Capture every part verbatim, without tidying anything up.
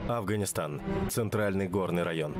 Афганистан. Центральный горный район.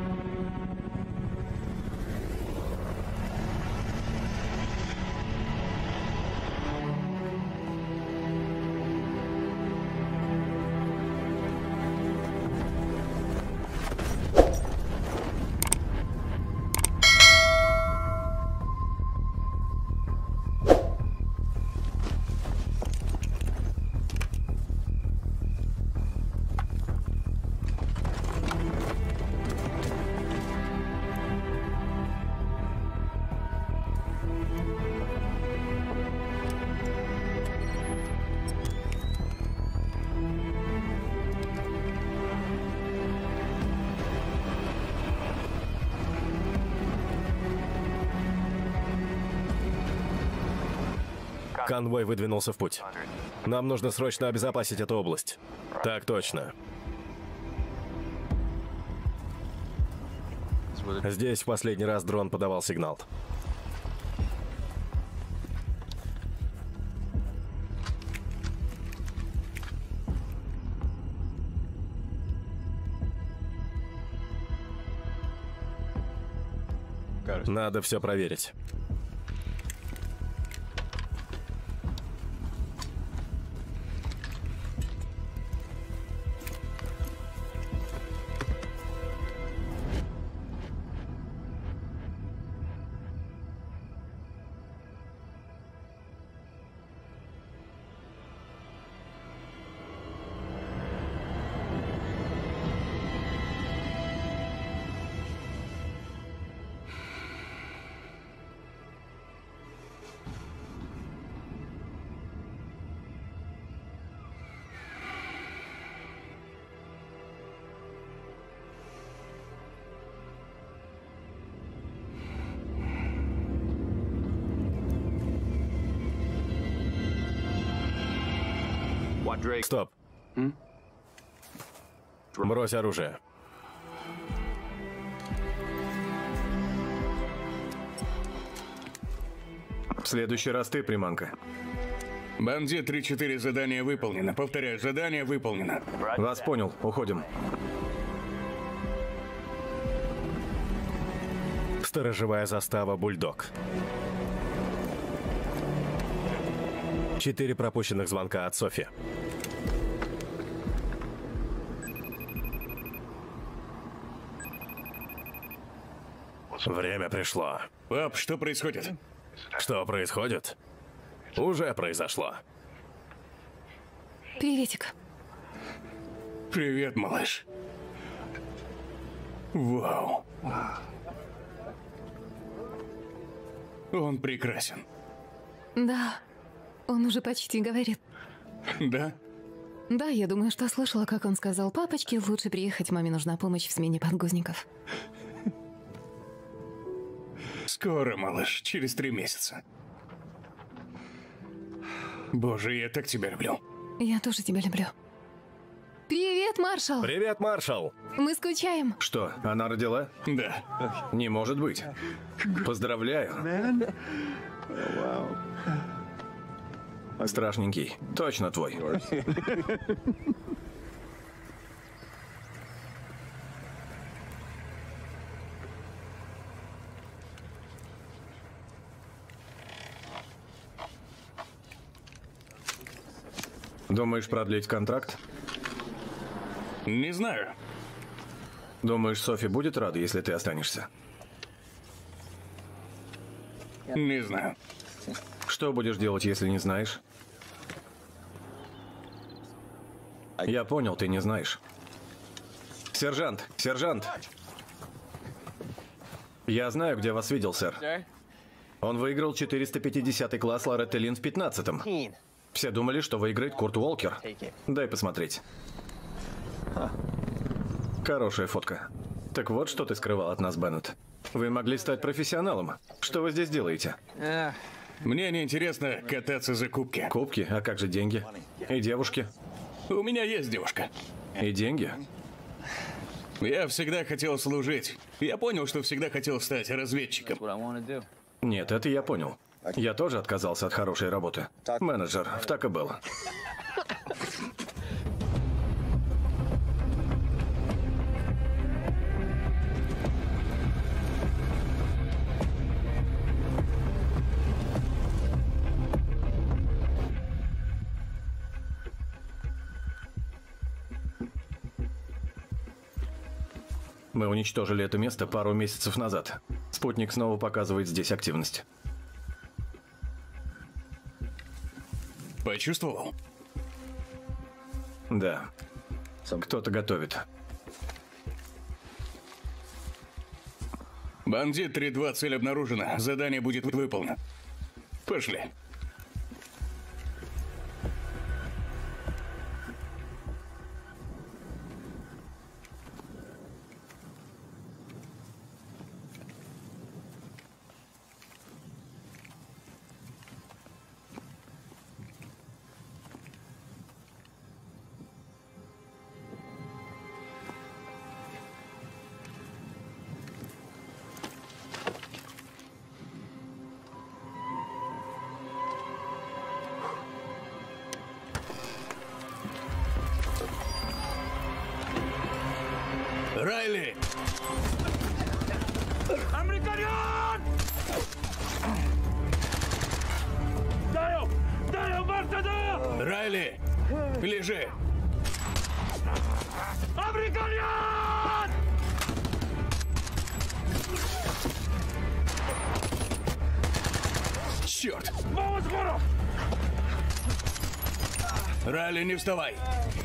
Конвой выдвинулся в путь. Нам нужно срочно обезопасить эту область. Так точно. Здесь в последний раз дрон подавал сигнал. Надо все проверить. Стоп. Брось оружие. В следующий раз ты, приманка. Бандит три четыре, задание выполнено. Повторяю, задание выполнено. Вас понял, уходим. Сторожевая застава «Бульдог». Четыре пропущенных звонка от Софи. Время пришло. Пап, что происходит? Что происходит? Уже произошло. Приветик. Привет, малыш. Вау. Он прекрасен. Да, он уже почти говорит. Да? Да, я думаю, что слышала, как он сказал папочке, лучше приехать, маме нужна помощь в смене подгузников. Скоро, малыш, через три месяца. Боже, я так тебя люблю. Я тоже тебя люблю. Привет, маршал! Привет, маршал! Мы скучаем. Что, она родила? Да. Не может быть. Поздравляю. Страшненький. Точно твой. Думаешь продлить контракт? Не знаю. Думаешь, Софи будет рада, если ты останешься? Не знаю. Что будешь делать, если не знаешь? Я понял, ты не знаешь. Сержант, сержант! Я знаю, где вас видел, сэр. Он выиграл четыреста пятидесятый класс Лоретты Лин в пятнадцатом. Все думали, что выиграет Курт Уолкер. Дай посмотреть. Хорошая фотка. Так вот, что ты скрывал от нас, Беннет. Вы могли стать профессионалом. Что вы здесь делаете? Мне не интересно кататься за кубки. Кубки? А как же деньги? И девушки? У меня есть девушка. И деньги? Я всегда хотел служить. Я понял, что всегда хотел стать разведчиком. Нет, это я понял. Я тоже отказался от хорошей работы. Менеджер, в Тако Белл. Мы уничтожили это место пару месяцев назад. Спутник снова показывает здесь активность. Почувствовал? Да. Кто-то готовит. Бандит три два, цель обнаружена. Задание будет выполнено. Пошли. Райли! Американиан! Даю! Даю, Барсада! Райли! Лежи! Американиан! Черт! Вamos, скоро! Райли, не вставай!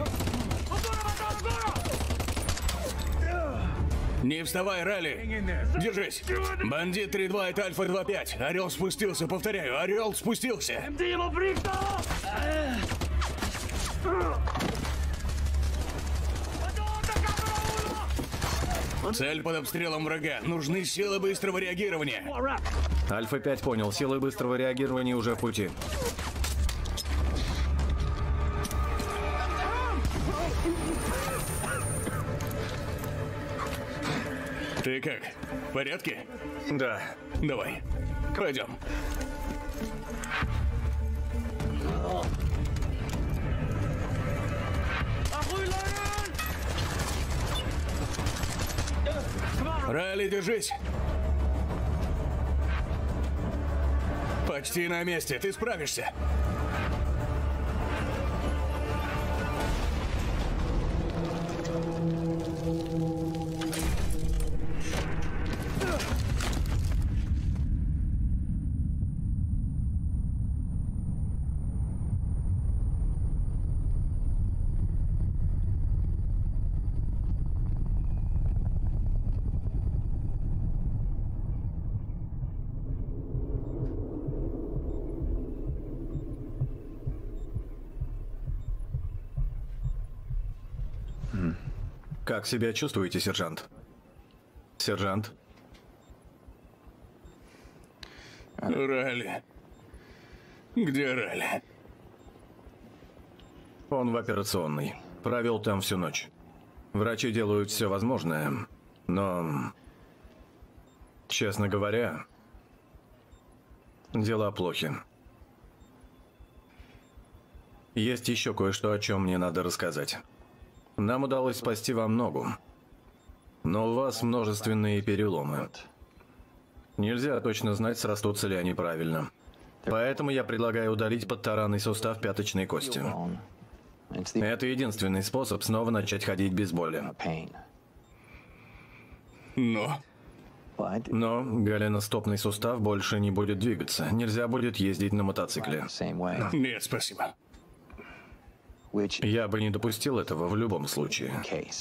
Не вставай, Райли! Держись! Бандит три два, это Альфа два пять. Орел спустился, повторяю, Орел спустился! Дима Брикто! Цель под обстрелом врага. Нужны силы быстрого реагирования. Альфа пять понял, силы быстрого реагирования уже в пути. Ты как? В порядке? Да. Давай. Пойдем. Райли, держись. Почти на месте. Ты справишься. Как себя чувствуете, сержант? Сержант? Райли. Где Райли? Он в операционной. Провел там всю ночь. Врачи делают все возможное, но... Честно говоря, дела плохи. Есть еще кое-что, о чем мне надо рассказать. Нам удалось спасти вам ногу, но у вас множественные переломы. Нельзя точно знать, срастутся ли они правильно. Поэтому я предлагаю удалить подтаранный сустав пяточной кости. Это единственный способ снова начать ходить без боли. Но... Но голеностопный сустав больше не будет двигаться. Нельзя будет ездить на мотоцикле. Нет, спасибо. Я бы не допустил этого в любом случае.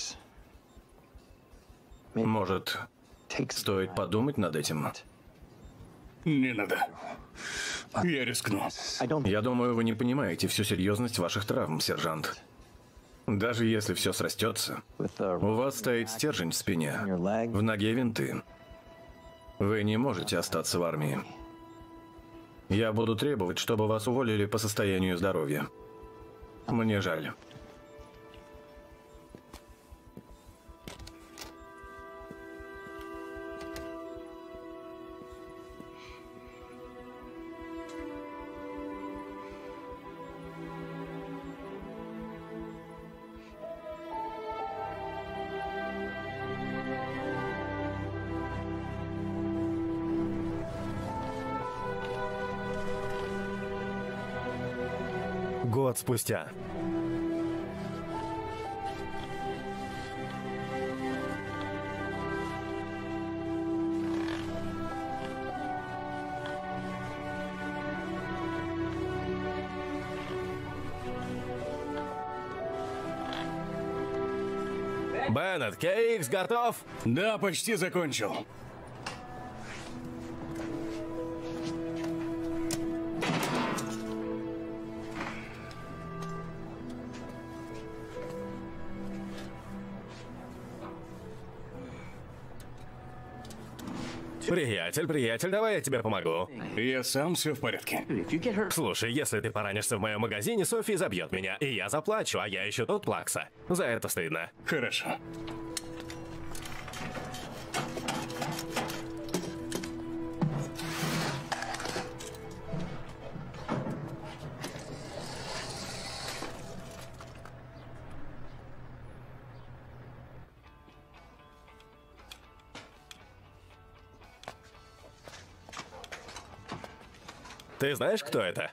Может, стоит подумать над этим? Не надо. Я рискну. Я думаю, вы не понимаете всю серьезность ваших травм, сержант. Даже если все срастется, у вас стоит стержень в спине, в ноге винты. Вы не можете остаться в армии. Я буду требовать, чтобы вас уволили по состоянию здоровья. Мне жаль. Год спустя. Беннет, кей икс готов? Да, почти закончил. Приятель, приятель, давай я тебе помогу. Я сам, все в порядке. Слушай, если ты поранишься в моем магазине, Софи забьет меня, и я заплачу, а я еще тут плакса. За это стыдно. Хорошо. Ты знаешь, кто это?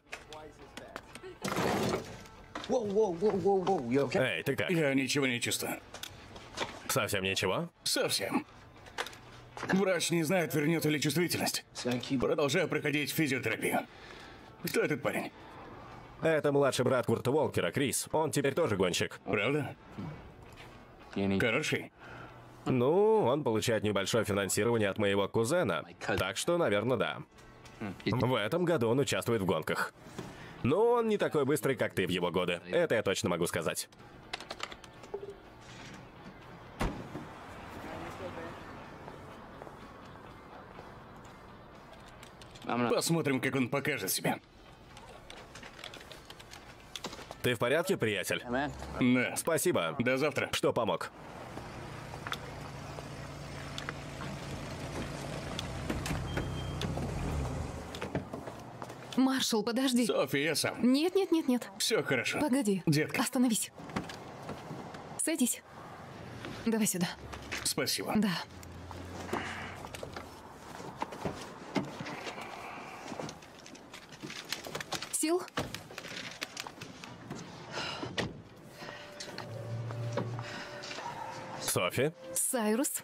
Эй, ты как? Я ничего не чувствую. Совсем ничего? Совсем. Врач не знает, вернет ли чувствительность. Продолжаю проходить физиотерапию. Кто этот парень? Это младший брат Курта Уолкера, Крис. Он теперь тоже гонщик. Правда? Хороший. Ну, он получает небольшое финансирование от моего кузена. Так что, наверное, да. В этом году он участвует в гонках. Но он не такой быстрый, как ты в его годы. Это я точно могу сказать. Посмотрим, как он покажет себя. Ты в порядке, приятель? Да. Спасибо. До завтра. Что помог? Маршал, подожди. Софи, я сам. Нет, нет, нет, нет. Все хорошо. Погоди. Детка. Остановись. Садись. Давай сюда. Спасибо. Да. Сил? Софи? Сайрус?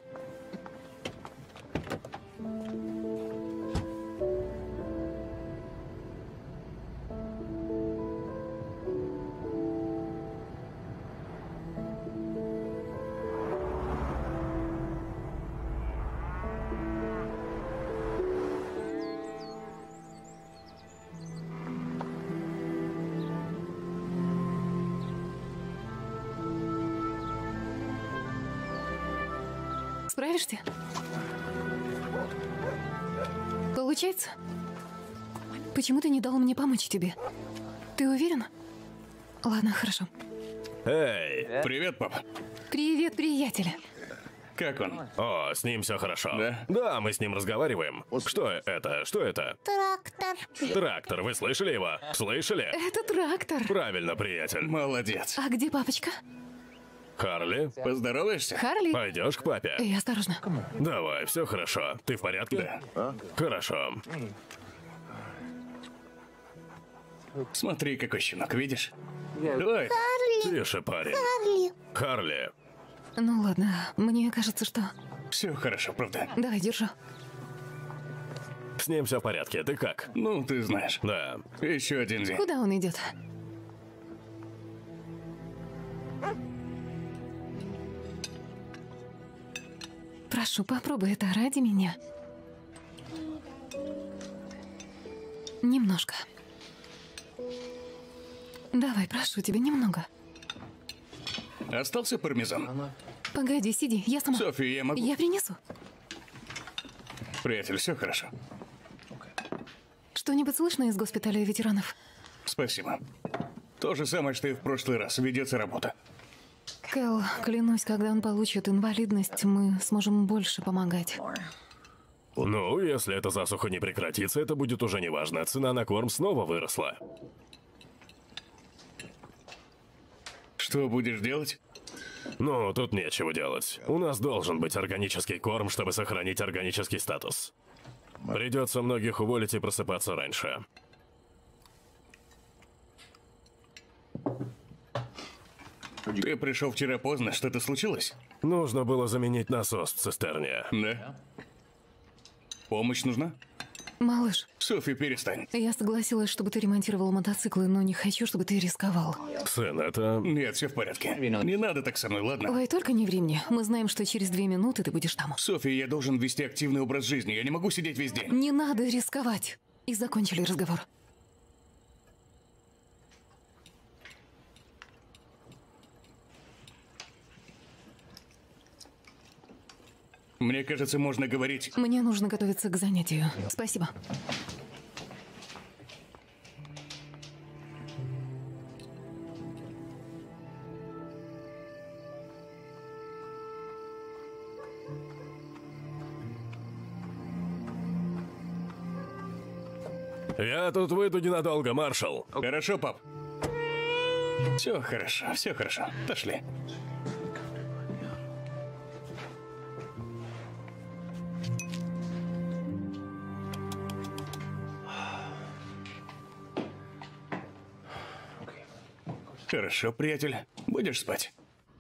Справишься? Получается? Почему ты не дал мне помочь тебе? Ты уверен? Ладно, хорошо. Эй! Привет, пап. Привет, приятель. Как он? О, с ним все хорошо. Да? Да, мы с ним разговариваем. Что это? Что это? Трактор. Трактор, вы слышали его? Слышали? Это трактор. Правильно, приятель. Молодец. А где папочка? Харли, Поздороваешься? Харли? пойдешь к папе? Эй, осторожно. Давай, все хорошо. Ты в порядке? Да. Хорошо. Смотри, какой щенок, видишь? Давай. Тише, парень. Харли. Харли. Ну ладно, мне кажется, что... Все хорошо, правда? Давай, держу. С ним все в порядке. Ты как? Ну, ты знаешь. Да. Еще один день. Куда он идет? Прошу, попробуй это ради меня. Немножко. Давай, прошу тебя, немного. Остался пармезан? Погоди, сиди, я сама. Софи, я могу? Я принесу. Приятель, все хорошо. Что-нибудь слышно из госпиталя ветеранов? Спасибо. То же самое, что и в прошлый раз. Ведется работа. Кэл, клянусь, когда он получит инвалидность, мы сможем больше помогать. Ну, если эта засуха не прекратится, это будет уже неважно. Цена на корм снова выросла. Что будешь делать? Ну, тут нечего делать. У нас должен быть органический корм, чтобы сохранить органический статус. Придется многих уволить и просыпаться раньше. Ты пришел вчера поздно, что-то случилось? Нужно было заменить насос в цистерне. Да. Помощь нужна? Малыш, Софи, перестань. я согласилась, чтобы ты ремонтировал мотоциклы, но не хочу, чтобы ты рисковал. Сын, это... Нет, все в порядке. Не надо так со мной, ладно? Ой, только не ври мне. Мы знаем, что через две минуты ты будешь там. Софи, я должен вести активный образ жизни. Я не могу сидеть весь день. Не надо рисковать. И закончили разговор. Мне кажется, можно говорить... Мне нужно готовиться к занятию. Спасибо. Я тут выйду ненадолго, маршал. Хорошо, пап? Все хорошо, все хорошо. Пошли. Хорошо, приятель. Будешь спать?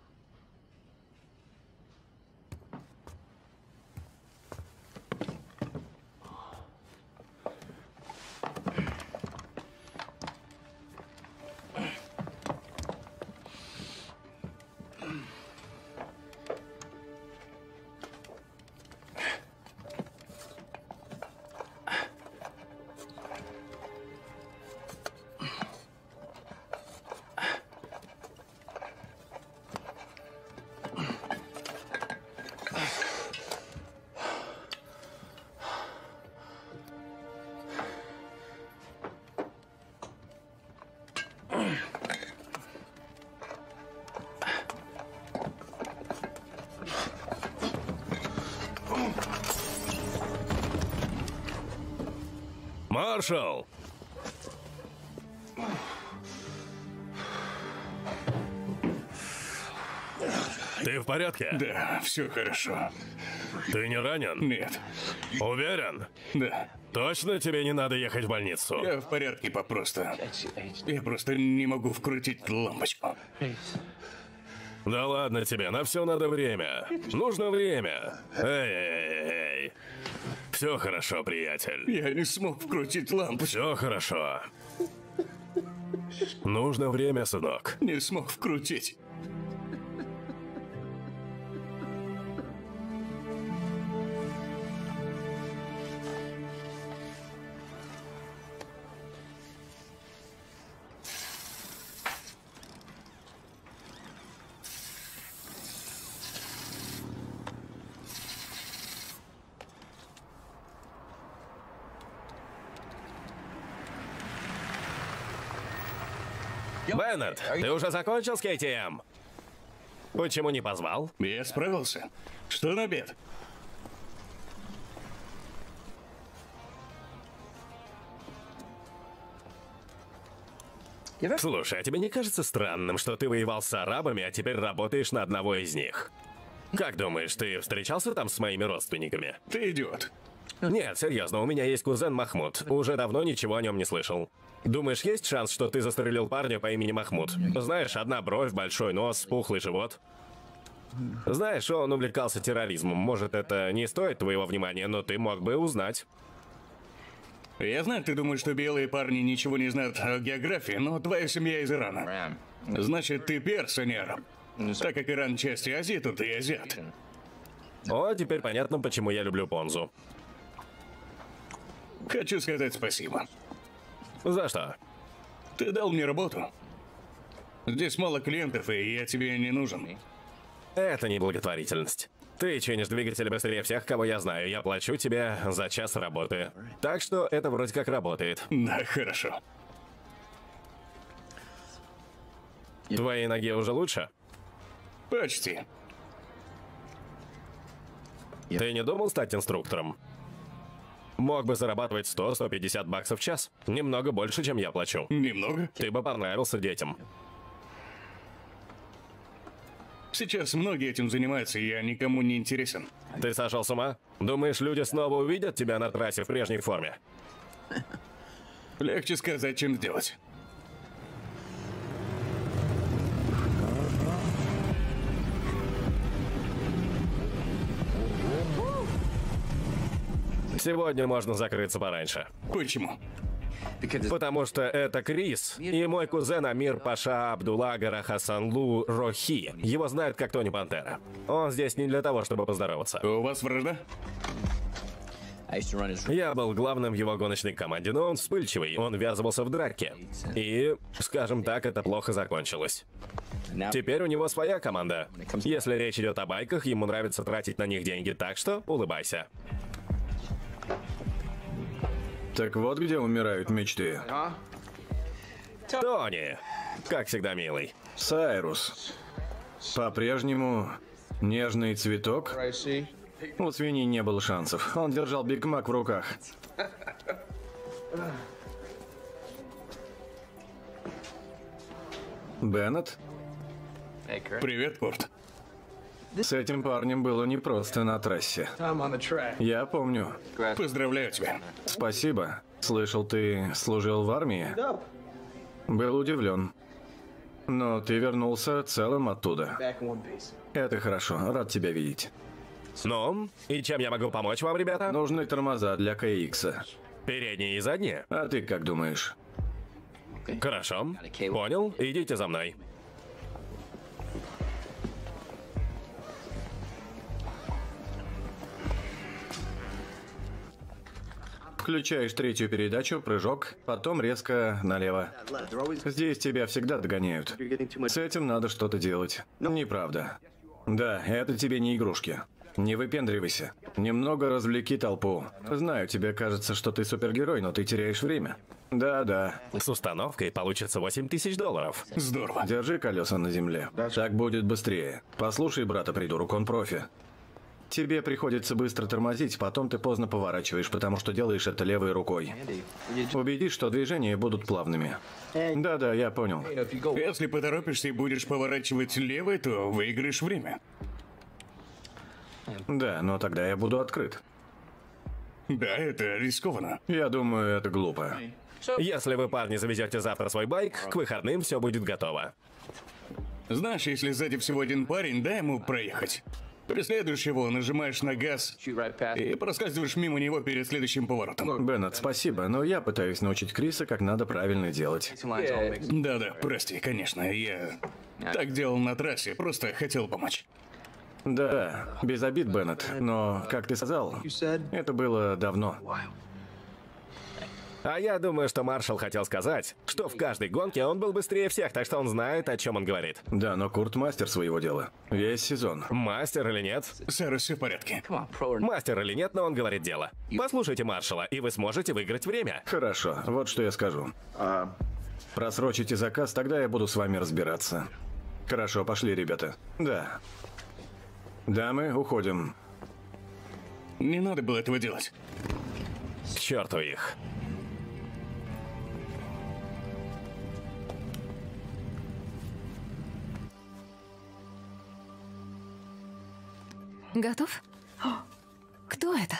Маршал! Ты в порядке? Да, все хорошо. Ты не ранен? Нет. Уверен? Да. Точно тебе не надо ехать в больницу? Я в порядке, пап, просто. Я просто не могу вкрутить лампочку. Да ладно тебе, на все надо время. Нужно время. Эй-эй-эй. Все хорошо, приятель. Я не смог вкрутить лампочку. Все хорошо. Нужно время, сынок. Не смог вкрутить. Беннет, ты уже закончил с кей ти эм? Почему не позвал? Я справился. Что на обед? Слушай, а тебе не кажется странным, что ты воевал с арабами, а теперь работаешь на одного из них? Как думаешь, ты встречался там с моими родственниками? Ты идиот. Нет, серьезно, у меня есть кузен Махмуд. Уже давно ничего о нем не слышал. Думаешь, есть шанс, что ты застрелил парня по имени Махмуд? Знаешь, одна бровь, большой нос, пухлый живот. Знаешь, он увлекался терроризмом. Может, это не стоит твоего внимания, но ты мог бы узнать. Я знаю, ты думаешь, что белые парни ничего не знают о географии, но твоя семья из Ирана. Значит, ты перс, а не араб. Так как Иран часть Азии, то ты азиат. О, теперь понятно, почему я люблю Понзу. Хочу сказать спасибо. За что? Ты дал мне работу. Здесь мало клиентов, и я тебе не нужен. Это не благотворительность. Ты чинишь двигатели быстрее всех, кого я знаю. Я плачу тебе за час работы. Так что это вроде как работает. Да, хорошо. Твоей ноге уже лучше? Почти. Ты не думал стать инструктором? Мог бы зарабатывать сто — сто пятьдесят баксов в час. Немного больше, чем я плачу. Немного? Ты бы понравился детям. Сейчас многие этим занимаются, и я никому не интересен. Ты сошел с ума? Думаешь, люди снова увидят тебя на трассе в прежней форме? Легче сказать, чем сделать. Сегодня можно закрыться пораньше. Почему? Потому что это Крис и мой кузен Амир Паша Абдулагара Хасанлу Рохи. Его знают как Тони Пантера. Он здесь не для того, чтобы поздороваться. У вас вражда? Я был главным в его гоночной команде, но он вспыльчивый, он ввязывался в драки. И, скажем так, это плохо закончилось. Теперь у него своя команда. Если речь идет о байках, ему нравится тратить на них деньги, так что улыбайся. Так вот где умирают мечты. Тони, как всегда милый. Сайрус. По-прежнему нежный цветок? У свиньи не было шансов. Он держал Биг Мак в руках. Беннет? Привет, Курт. С этим парнем было непросто на трассе. Я помню. Поздравляю тебя. Спасибо. Слышал, ты служил в армии? Был удивлен. Но ты вернулся целым оттуда. Это хорошо. Рад тебя видеть. Ну, и чем я могу помочь вам, ребята? Нужны тормоза для кей икс. Передние и задние? А ты как думаешь? Хорошо. Понял. Идите за мной. Включаешь третью передачу, прыжок, потом резко налево. Здесь тебя всегда догоняют. С этим надо что-то делать. Неправда. Да, это тебе не игрушки. Не выпендривайся. Немного развлеки толпу. Знаю, тебе кажется, что ты супергерой, но ты теряешь время. Да-да. С установкой получится восемь тысяч долларов. Здорово. Держи колеса на земле. Так будет быстрее. Послушай, брата, придурок, он профи. Тебе приходится быстро тормозить, потом ты поздно поворачиваешь, потому что делаешь это левой рукой. Убедись, что движения будут плавными. Да-да, я понял. Если поторопишься и будешь поворачивать левой, то выиграешь время. Да, но тогда я буду открыт. Да, это рискованно. Я думаю, это глупо. Если вы, парни, завезете завтра свой байк, к выходным все будет готово. Знаешь, если сзади всего один парень, дай ему проехать. Преследуешь его, нажимаешь на газ и проскальзываешь мимо него перед следующим поворотом. Беннет, спасибо, но я пытаюсь научить Криса, как надо правильно делать. Да-да, прости, конечно, я так делал на трассе, просто хотел помочь. Да, без обид, Беннет, но, как ты сказал, это было давно. А я думаю, что Маршал хотел сказать, что в каждой гонке он был быстрее всех, так что он знает, о чем он говорит. Да, но Курт мастер своего дела. Весь сезон. Мастер или нет? Сэр, все в порядке. Мастер или нет, но он говорит дело. Послушайте Маршала, и вы сможете выиграть время. Хорошо, вот что я скажу. Просрочите заказ, тогда я буду с вами разбираться. Хорошо, пошли, ребята. Да. Дамы, уходим. Не надо было этого делать. К черту их. Готов? Кто это?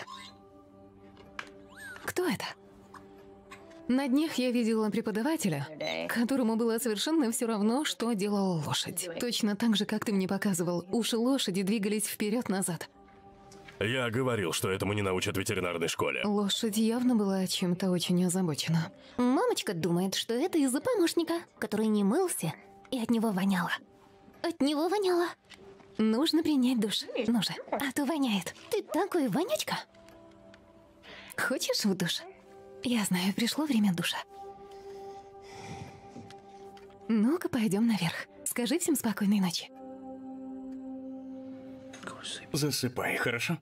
Кто это? На днях я видела преподавателя, которому было совершенно все равно, что делала лошадь. Точно так же, как ты мне показывал, уши лошади двигались вперед-назад. Я говорил, что этому не научат в ветеринарной школе. Лошадь явно была чем-то очень озабочена. Мамочка думает, что это из-за помощника, который не мылся, и от него воняло. От него воняло. Нужно принять душ. Ну же. А то воняет. Ты такой вонячка. Хочешь в душ? Я знаю, пришло время душа. Ну-ка, пойдем наверх. Скажи всем спокойной ночи. Засыпай, хорошо?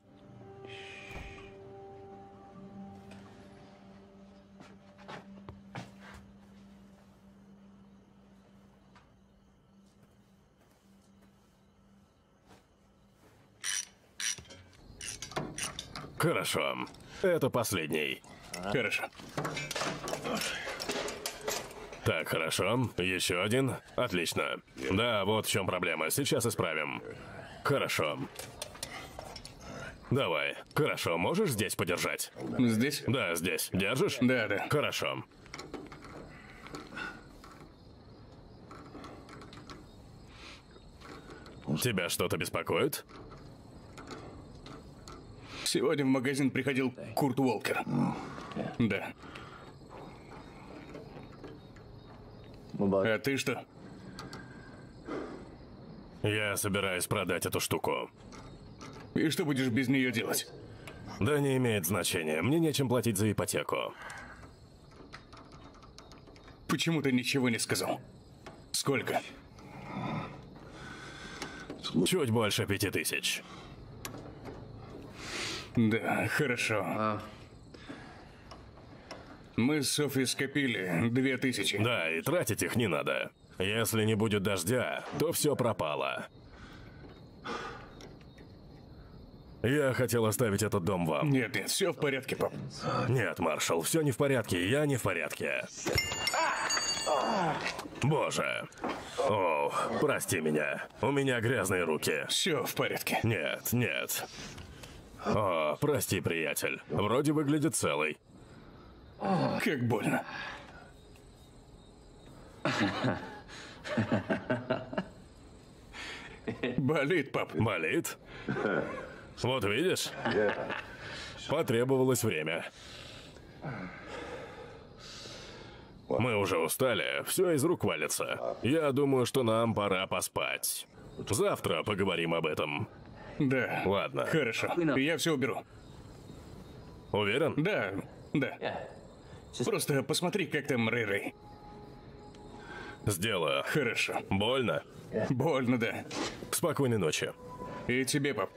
Хорошо. Это последний. Хорошо. Так, хорошо. Еще один. Отлично. Да, вот в чем проблема. Сейчас исправим. Хорошо. Давай. Хорошо, можешь здесь подержать? Здесь? Да, здесь. Держишь? Да, да. Хорошо. Тебя что-то беспокоит? Сегодня в магазин приходил Курт Уолкер. Да. А ты что? Я собираюсь продать эту штуку. И что будешь без нее делать? Да не имеет значения. Мне нечем платить за ипотеку. Почему ты ничего не сказал? Сколько? Чуть больше пяти тысяч. Да, хорошо. Мы с Софи скопили две тысячи. Да, и тратить их не надо. Если не будет дождя, то все пропало. Я хотел оставить этот дом вам. Нет, нет, все в порядке, пап. Нет, маршал, все не в порядке, я не в порядке. Боже. О, прости меня. У меня грязные руки. Все в порядке. Нет, нет. О, прости, приятель. Вроде выглядит целый. Как больно. Болит, пап. Болит? Вот видишь? Потребовалось время. Мы уже устали, все из рук валится. Я думаю, что нам пора поспать. Завтра поговорим об этом. Да. Ладно. Хорошо. Я все уберу. Уверен? Да, да. Просто посмотри, как там Рэй-Рэй. Сделаю. Хорошо. Больно? Больно, да. Спокойной ночи. И тебе, пап.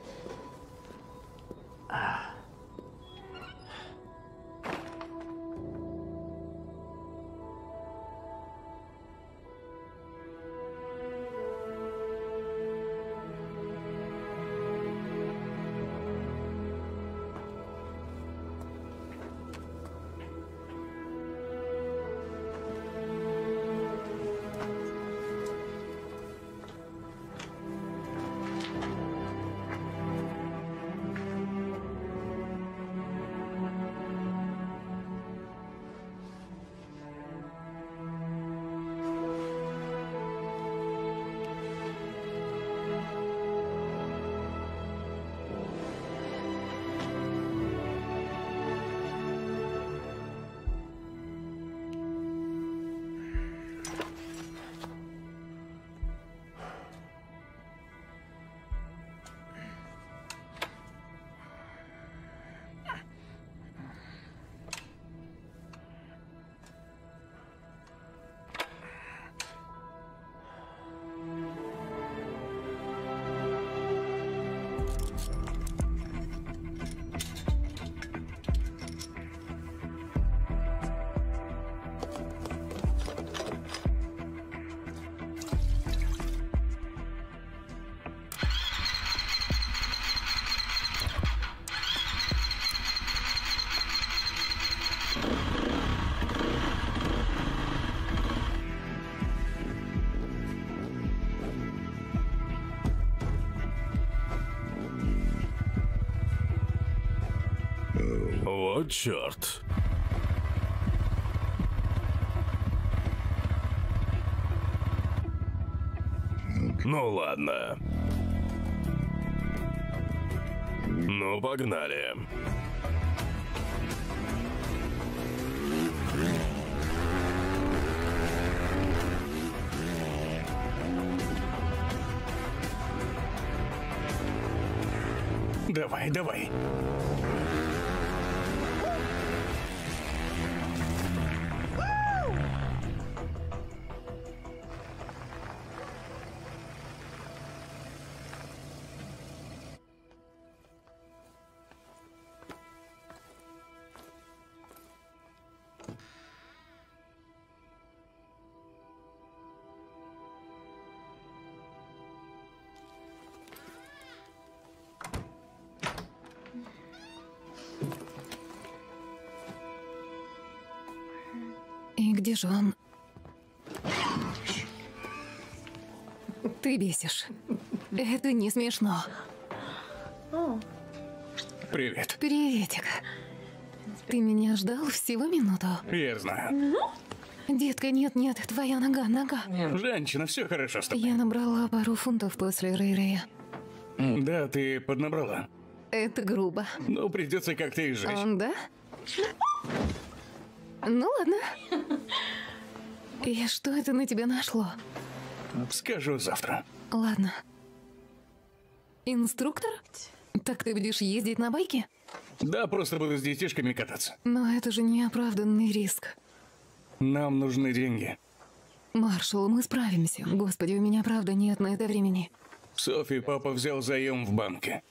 Вот черт. Ну ладно. Ну, погнали. Давай, давай. И где же он? Ты бесишь. Это не смешно. Привет. Приветик. Ты меня ждал всего минуту. Я знаю. Детка, нет-нет, твоя нога, нога. Женщина, все хорошо с тобой. Я набрала пару фунтов после Рэй-Рэя. Да, ты поднабрала. Это грубо. Ну, придется как-то и жить. А, да? Ну ладно. И что это на тебя нашло? Скажу завтра. Ладно. Инструктор? Так ты будешь ездить на байке? Да, просто буду с детишками кататься. Но это же неоправданный риск. Нам нужны деньги. Маршал, мы справимся. Господи, у меня правда нет на это времени. Софи, папа взял заем в банке.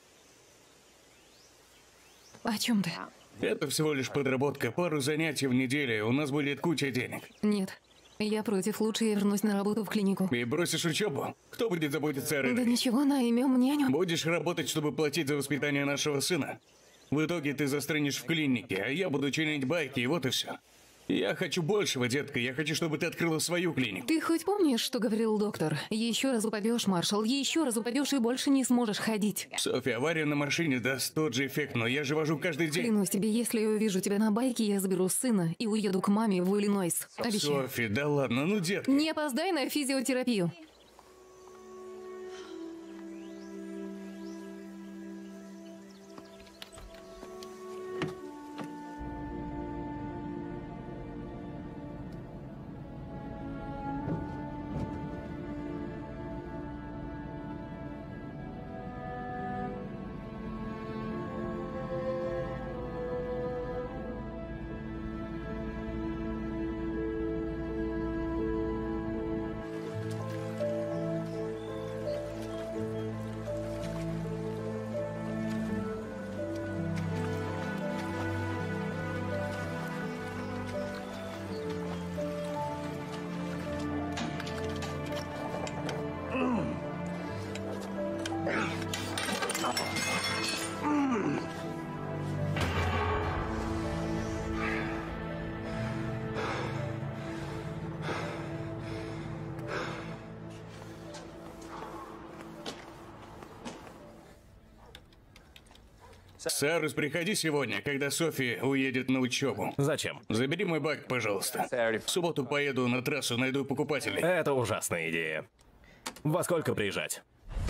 О чем ты? Это всего лишь подработка, пару занятий в неделю, у нас будет куча денег. Нет. Я против. Лучше я вернусь на работу в клинику. И бросишь учебу? Кто будет заботиться о Да рынке? ничего, наймем няню. Будешь работать, чтобы платить за воспитание нашего сына. В итоге ты застрянешь в клинике, а я буду чинить байки, и вот и все. Я хочу большего, детка. Я хочу, чтобы ты открыла свою клинику. Ты хоть помнишь, что говорил доктор? Еще раз упадешь, Маршал, еще раз упадешь и больше не сможешь ходить. Софи, авария на машине даст тот же эффект, но я же вожу каждый день. Клянусь тебе, если я увижу тебя на байке, я заберу сына и уеду к маме в Иллинойс. Обещаю. Софи, да ладно, ну, детка. Не опоздай на физиотерапию. Сарус, приходи сегодня, когда Софи уедет на учебу. Зачем? Забери мой бак, пожалуйста. В субботу поеду на трассу, найду покупателей. Это ужасная идея. Во сколько приезжать?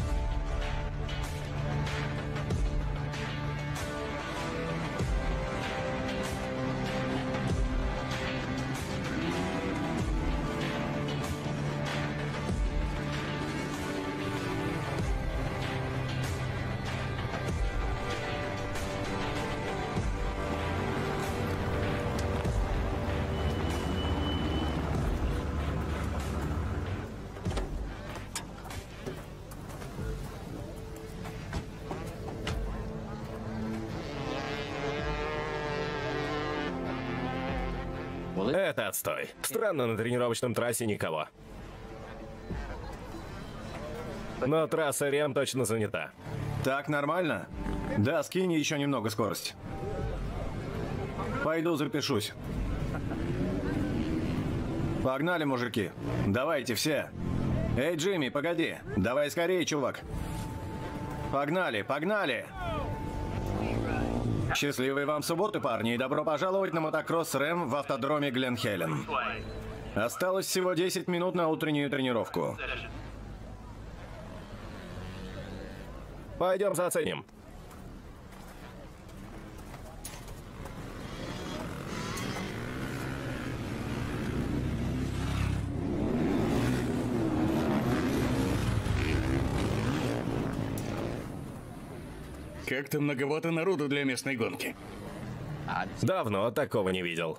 Это отстой. Странно, на тренировочном трассе никого. Но трасса Рем точно занята. Так нормально? Да, скинь еще немного скорость. Пойду запишусь. Погнали, мужики. Давайте все. Эй, Джимми, погоди. Давай скорее, чувак. Погнали, погнали. Счастливой вам субботы, парни, и добро пожаловать на мотокросс Рэм в автодроме Глен Хелен. Осталось всего десять минут на утреннюю тренировку. Пойдем заценим. Как-то многовато народу для местной гонки. Давно такого не видел.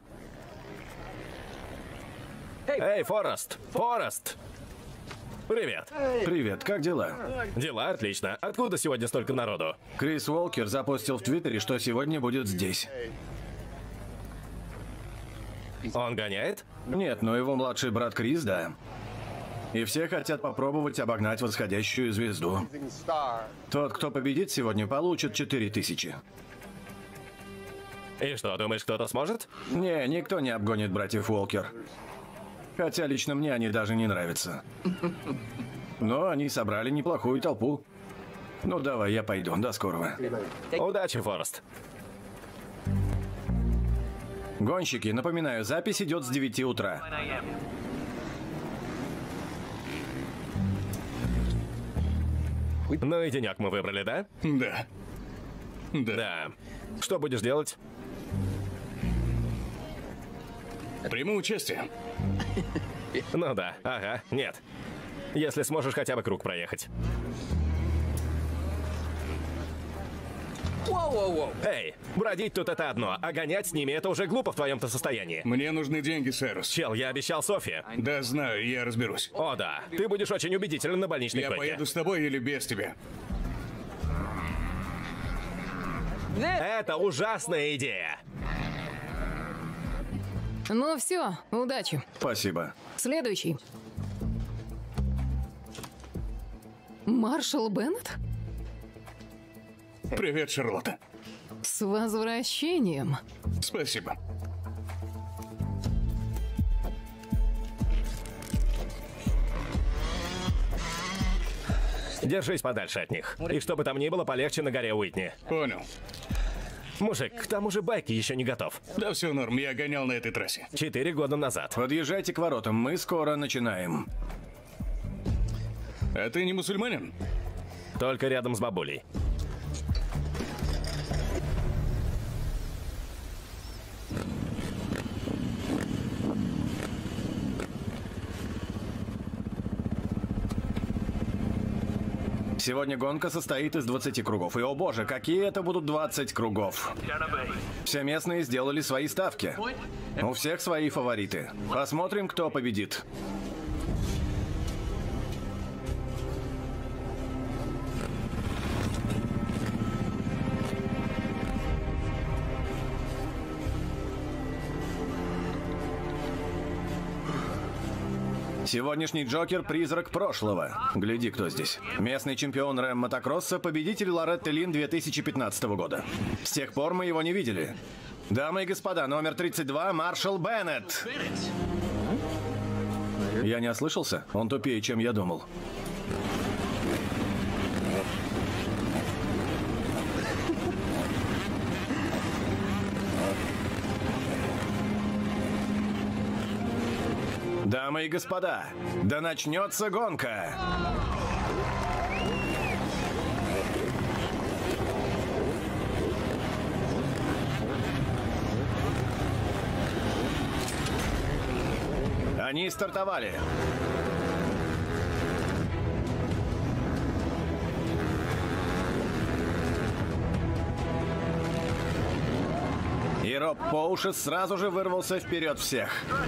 Эй, Форест! Форест! Привет. Привет, как дела? Дела отлично. Откуда сегодня столько народу? Крис Уолкер запустил в Твиттере, что сегодня будет здесь. Он гоняет? Нет, но его младший брат Крис, да. И все хотят попробовать обогнать восходящую звезду. Тот, кто победит сегодня, получит четыре тысячи. И что, думаешь, кто-то сможет? Не, никто не обгонит братьев Уолкер. Хотя лично мне они даже не нравятся. Но они собрали неплохую толпу. Ну давай, я пойду. До скорого. Удачи, Форест. Гонщики, напоминаю, запись идет с девяти утра. Ну и денек мы выбрали, да? Да. Да. Да. Что будешь делать? Приму участие. Ну да, ага, нет. Если сможешь хотя бы круг проехать. Эй, бродить тут это одно, а гонять с ними это уже глупо в твоем-то состоянии. Мне нужны деньги, Сайрус. Чел, я обещал Софье. Да, знаю, я разберусь. О да, ты будешь очень убедителен на больничной Я койке. поеду с тобой или без тебя? Это ужасная идея. Ну все, удачи. Спасибо. Следующий. Маршал Беннет? Привет, Шарлотта. С возвращением. Спасибо. Держись подальше от них. И чтобы там ни было, полегче на горе Уитни. Понял. Мужик, к тому же байки еще не готов. Да все норм, я гонял на этой трассе. Четыре года назад. Подъезжайте к воротам, мы скоро начинаем. А ты не мусульманин? Только рядом с бабулей. Сегодня гонка состоит из двадцати кругов. И, о боже, какие это будут двадцать кругов. Все местные сделали свои ставки. У всех свои фавориты. Посмотрим, кто победит. Сегодняшний Джокер – призрак прошлого. Гляди, кто здесь. Местный чемпион Рэм Мотокросса, победитель Лоретты Лин две тысячи пятнадцатого года. С тех пор мы его не видели. Дамы и господа, номер тридцать два – Маршал Беннет. Я не ослышался? Он тупее, чем я думал. Дамы и господа, да начнется гонка! Они стартовали. И Роб Поушес сразу же вырвался вперед всех.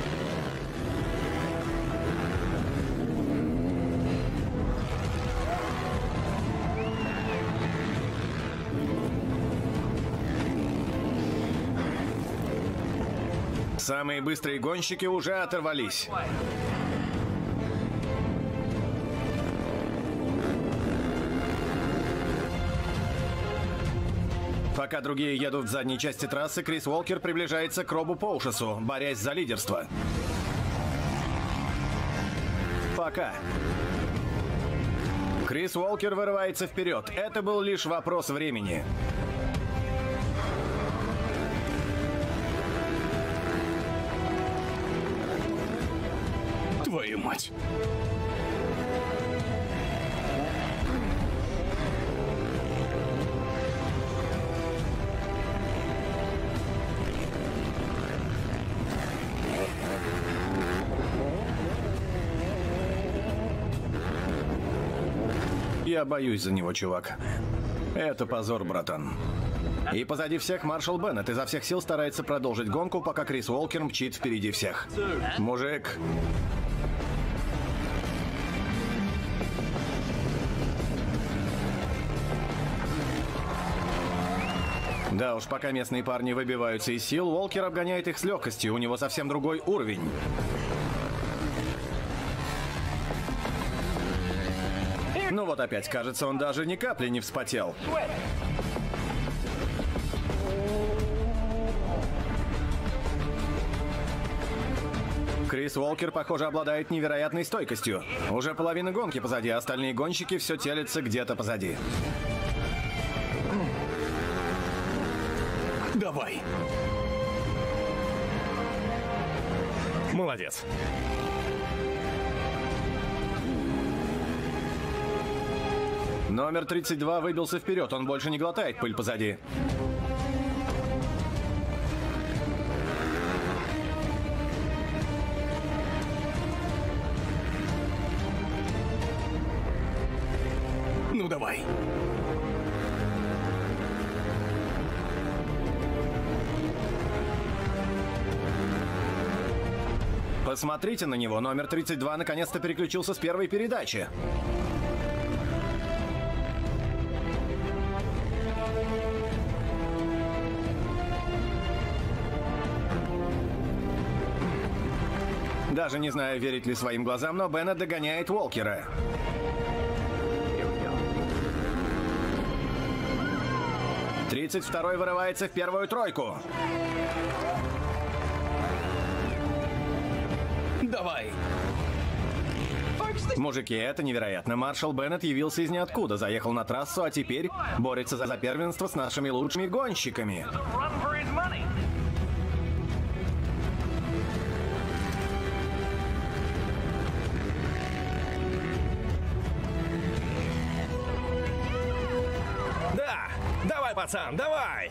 Самые быстрые гонщики уже оторвались. Пока другие едут в задней части трассы, Крис Уолкер приближается к Робу Поушесу, борясь за лидерство. Пока. Крис Уолкер вырывается вперед. Это был лишь вопрос времени. Твою мать. Я боюсь за него, чувак. Это позор, братан. И позади всех Маршал Беннет изо всех сил старается продолжить гонку, пока Крис Уолкер мчит впереди всех. Мужик. Да уж, пока местные парни выбиваются из сил, Уолкер обгоняет их с легкостью, у него совсем другой уровень. Ну вот опять, кажется, он даже ни капли не вспотел. Крис Уолкер, похоже, обладает невероятной стойкостью. Уже половина гонки позади, а остальные гонщики все телятся где-то позади. Давай. Номер тридцать два выбился вперед, он больше не глотает пыль позади. Ну давай. Посмотрите на него, номер тридцать два наконец-то переключился с первой передачи. Даже не знаю, верить ли своим глазам, но Беннет догоняет Уолкера. тридцать второй вырывается в первую тройку. Давай. Мужики, это невероятно. Маршал Беннет явился из ниоткуда, заехал на трассу, а теперь борется за первенство с нашими лучшими гонщиками. Да! Давай, пацан, давай!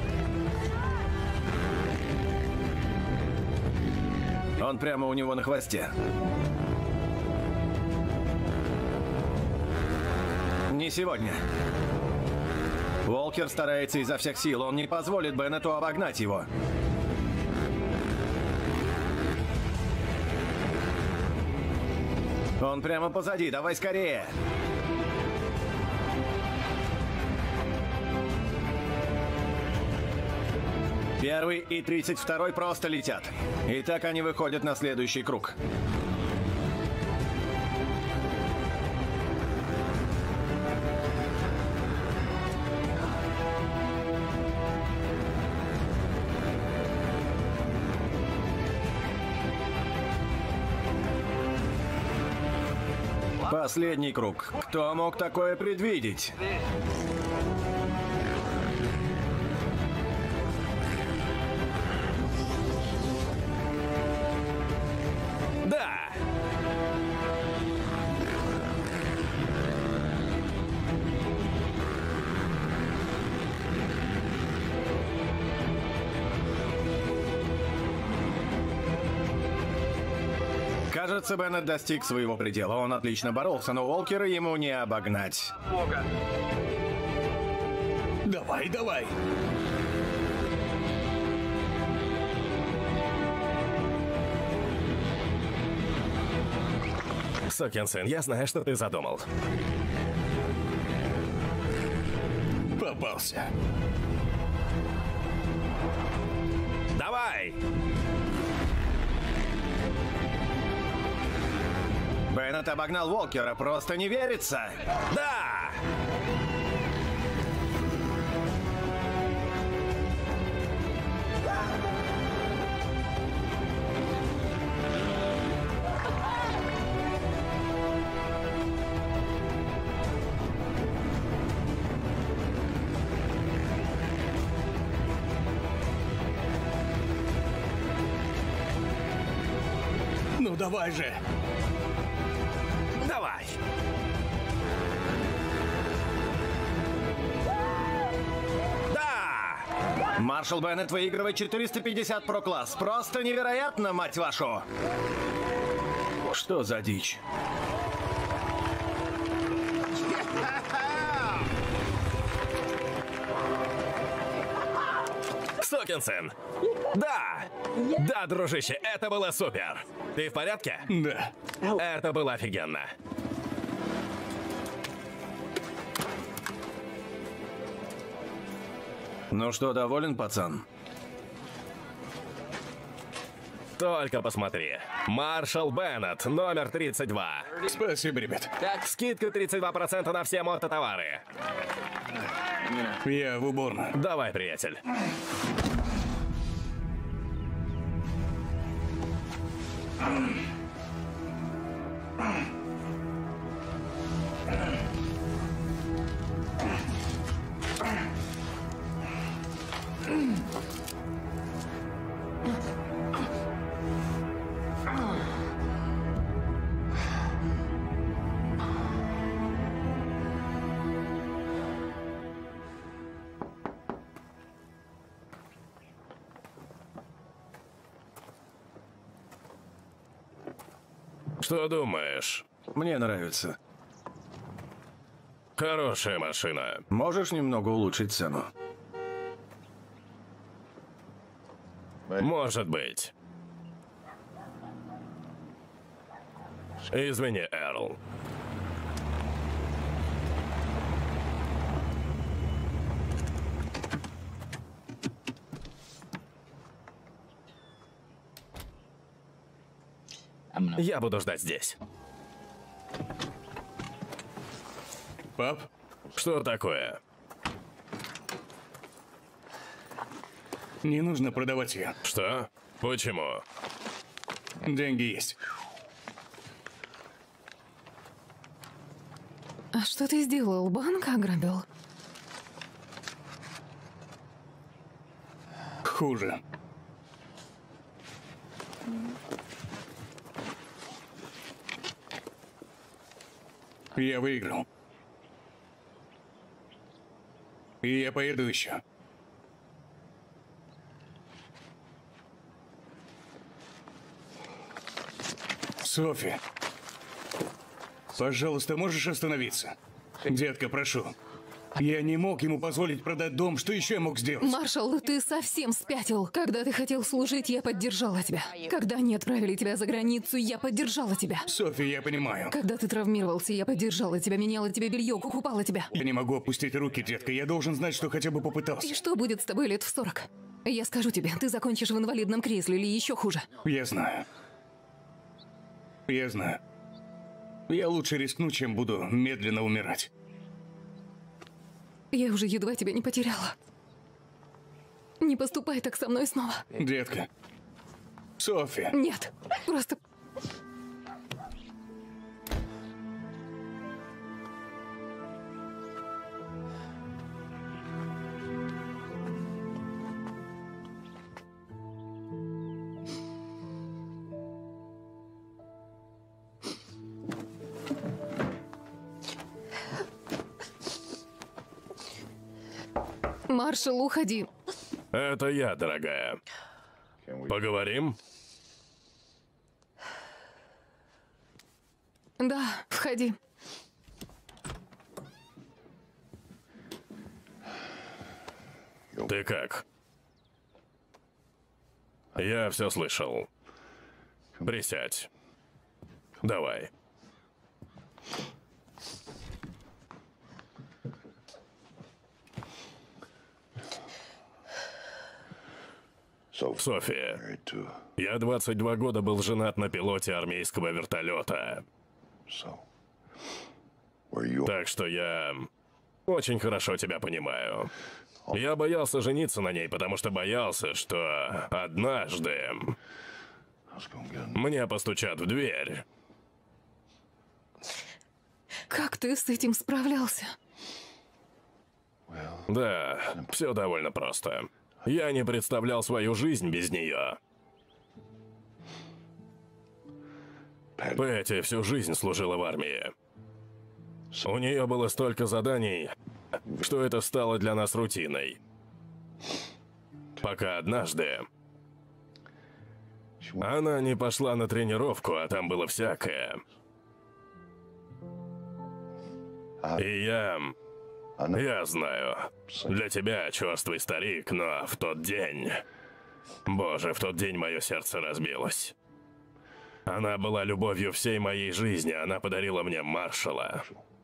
Он прямо у него на хвосте. Не сегодня. Уолкер старается изо всех сил, он не позволит Беннету обогнать его. Он прямо позади, давай скорее. Первый и тридцать второй просто летят. И так они выходят на следующий круг. Последний круг. Кто мог такое предвидеть? Да! Кажется, Беннет достиг своего предела. Он отлично боролся, но Уолкера ему не обогнать. Давай, давай. Сукин сын, я знаю, что ты задумал. Попался. Давай! Беннет обогнал Уолкера, просто не верится. Да! Ну давай же. Давай! Да! Маршал Беннет выигрывает четыреста пятьдесят Pro Class. Просто невероятно, мать вашу! Что за дичь? Сукин сын! Да! Да, дружище, это было супер! Ты в порядке? Да. Это было офигенно. Ну что, доволен, пацан? Только посмотри. Маршал Беннет, номер тридцать два. Спасибо, ребят. Скидка тридцать два процента на все мототовары. Я в уборную. Давай, приятель. Что думаешь? Мне нравится. Хорошая машина. Можешь немного улучшить цену? Может быть. Извини, Эрл. Я буду ждать здесь. Пап? Что такое? Не нужно продавать ее. Что? Почему? Деньги есть. А что ты сделал? Банк ограбил? Хуже. Я выиграл. И я поеду еще. Софи, пожалуйста, можешь остановиться? Детка, прошу. Я не мог ему позволить продать дом. Что еще я мог сделать? Маршал, ты совсем спятил. Когда ты хотел служить, я поддержала тебя. Когда они отправили тебя за границу, я поддержала тебя. Софи, я понимаю. Когда ты травмировался, я поддержала тебя, меняла тебе белье, купала тебя. Я не могу опустить руки, детка. Я должен знать, что хотя бы попытался. И что будет с тобой лет в сорок? Я скажу тебе, ты закончишь в инвалидном кресле или еще хуже. Я знаю. Я знаю. Я лучше рискну, чем буду медленно умирать. Я уже едва тебя не потеряла. Не поступай так со мной снова. Детка. Софи. Нет, просто... Маршал, уходи. Это я, дорогая. Поговорим? Да, входи. Ты как? Я все слышал. Присядь. Давай. София, я двадцать два года был женат на пилоте армейского вертолета. Так что я очень хорошо тебя понимаю. Я боялся жениться на ней, потому что боялся, что однажды мне постучат в дверь. Как ты с этим справлялся? Да, все довольно просто. Я не представлял свою жизнь без нее. Пэтти всю жизнь служила в армии. У нее было столько заданий, что это стало для нас рутиной. Пока однажды она не пошла на тренировку, а там было всякое. И я... Я знаю, для тебя, черствый старик, но в тот день... Боже, в тот день мое сердце разбилось. Она была любовью всей моей жизни, она подарила мне маршала.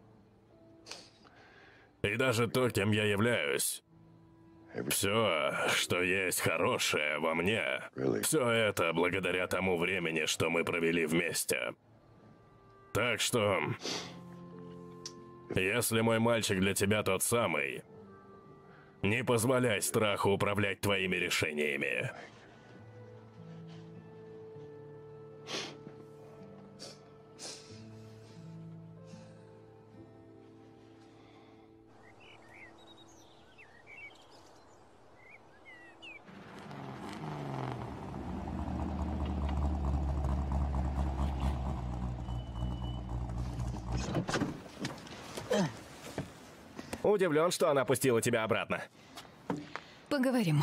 И даже то, кем я являюсь, все, что есть хорошее во мне, все это благодаря тому времени, что мы провели вместе. Так что... Если мой мальчик для тебя тот самый, не позволяй страху управлять твоими решениями. Удивлен, что она пустила тебя обратно. Поговорим.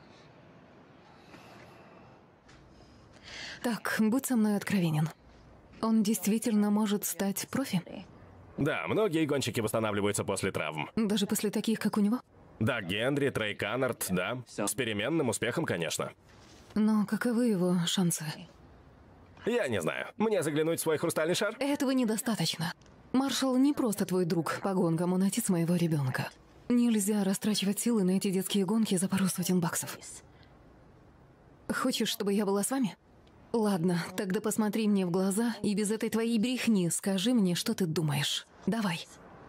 Так, будь со мной откровенен. Он действительно может стать профи? Да, многие гонщики восстанавливаются после травм. Даже после таких, как у него? Да, Генри, Трей Каннард, да. С переменным успехом, конечно. Но каковы его шансы? Я не знаю. Мне заглянуть в свой хрустальный шар? Этого недостаточно. Маршал не просто твой друг по гонкам, он отец моего ребенка. Нельзя растрачивать силы на эти детские гонки за пару сотен баксов. Хочешь, чтобы я была с вами? Ладно, тогда посмотри мне в глаза и без этой твоей брехни скажи мне, что ты думаешь. Давай.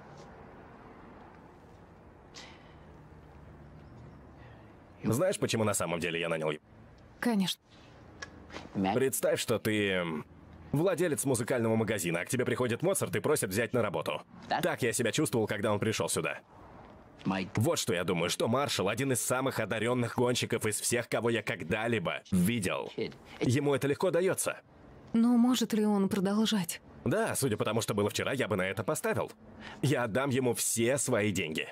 Знаешь, почему на самом деле я нанял? Конечно. Представь, что ты владелец музыкального магазина, а к тебе приходит Моцарт и просит взять на работу. Так я себя чувствовал, когда он пришел сюда. Вот что я думаю, что Маршал один из самых одаренных гонщиков из всех, кого я когда-либо видел. Ему это легко дается. Но может ли он продолжать? Да, судя по тому, что было вчера, я бы на это поставил. Я отдам ему все свои деньги.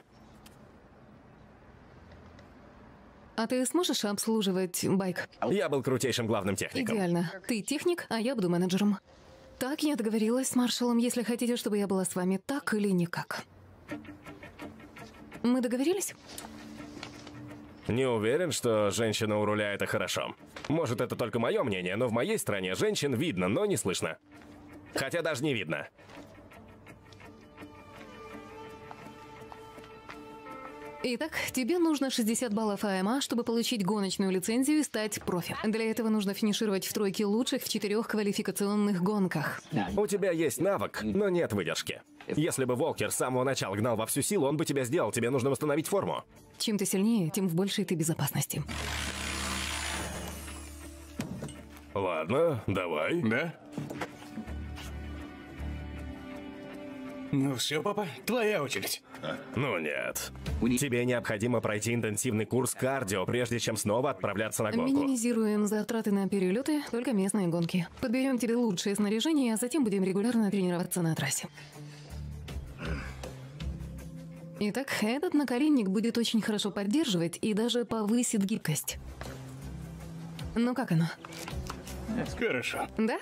А ты сможешь обслуживать байк? Я был крутейшим главным техником. Идеально. Ты техник, а я буду менеджером. Так я договорилась с Маршалом, если хотите, чтобы я была с вами так или никак. Мы договорились? Не уверен, что женщина у руля — это хорошо. Может, это только мое мнение, но в моей стране женщин видно, но не слышно. Хотя даже не видно. Итак, тебе нужно шестьдесят баллов АМА, чтобы получить гоночную лицензию и стать профи. Для этого нужно финишировать в тройке лучших в четырех квалификационных гонках. У тебя есть навык, но нет выдержки. Если бы Волкер с самого начала гнал во всю силу, он бы тебя сделал, тебе нужно восстановить форму. Чем ты сильнее, тем в большей ты безопасности. Ладно, давай. Да? Ну все, папа, твоя очередь. Ну нет. Тебе необходимо пройти интенсивный курс кардио, прежде чем снова отправляться на гонку. Минимизируем затраты на перелеты, только местные гонки. Подберем тебе лучшее снаряжение, а затем будем регулярно тренироваться на трассе. Итак, этот наколенник будет очень хорошо поддерживать и даже повысит гибкость. Ну как оно? Хорошо. Да?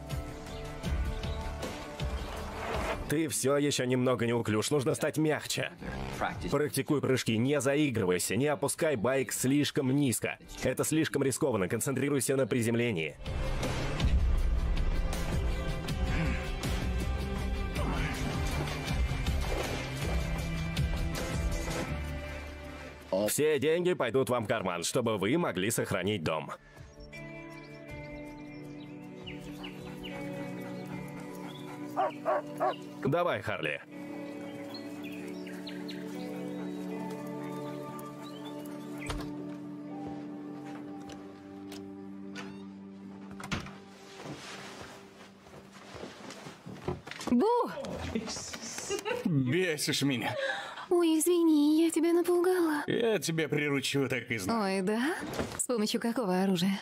Ты все еще немного неуклюж, нужно стать мягче. Практикуй прыжки, не заигрывайся, не опускай байк слишком низко. Это слишком рискованно, концентрируйся на приземлении. Все деньги пойдут вам в карман, чтобы вы могли сохранить дом. Давай, Харли. Бу! Бесишь меня. Ой, извини, я тебя напугала. Я тебя приручу, так и знаю. Ой, да? С помощью какого оружия?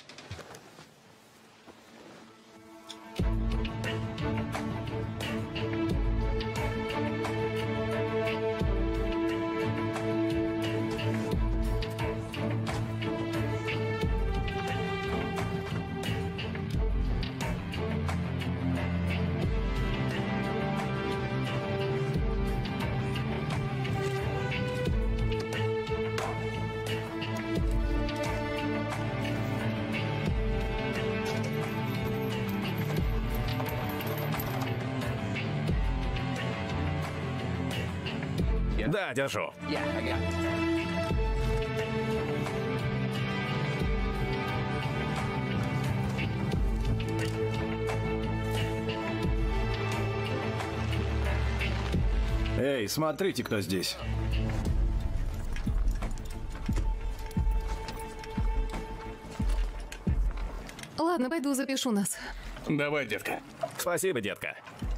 Да, держу. Эй, смотрите, кто здесь. Ладно, пойду запишу нас. Давай, детка. Спасибо, детка.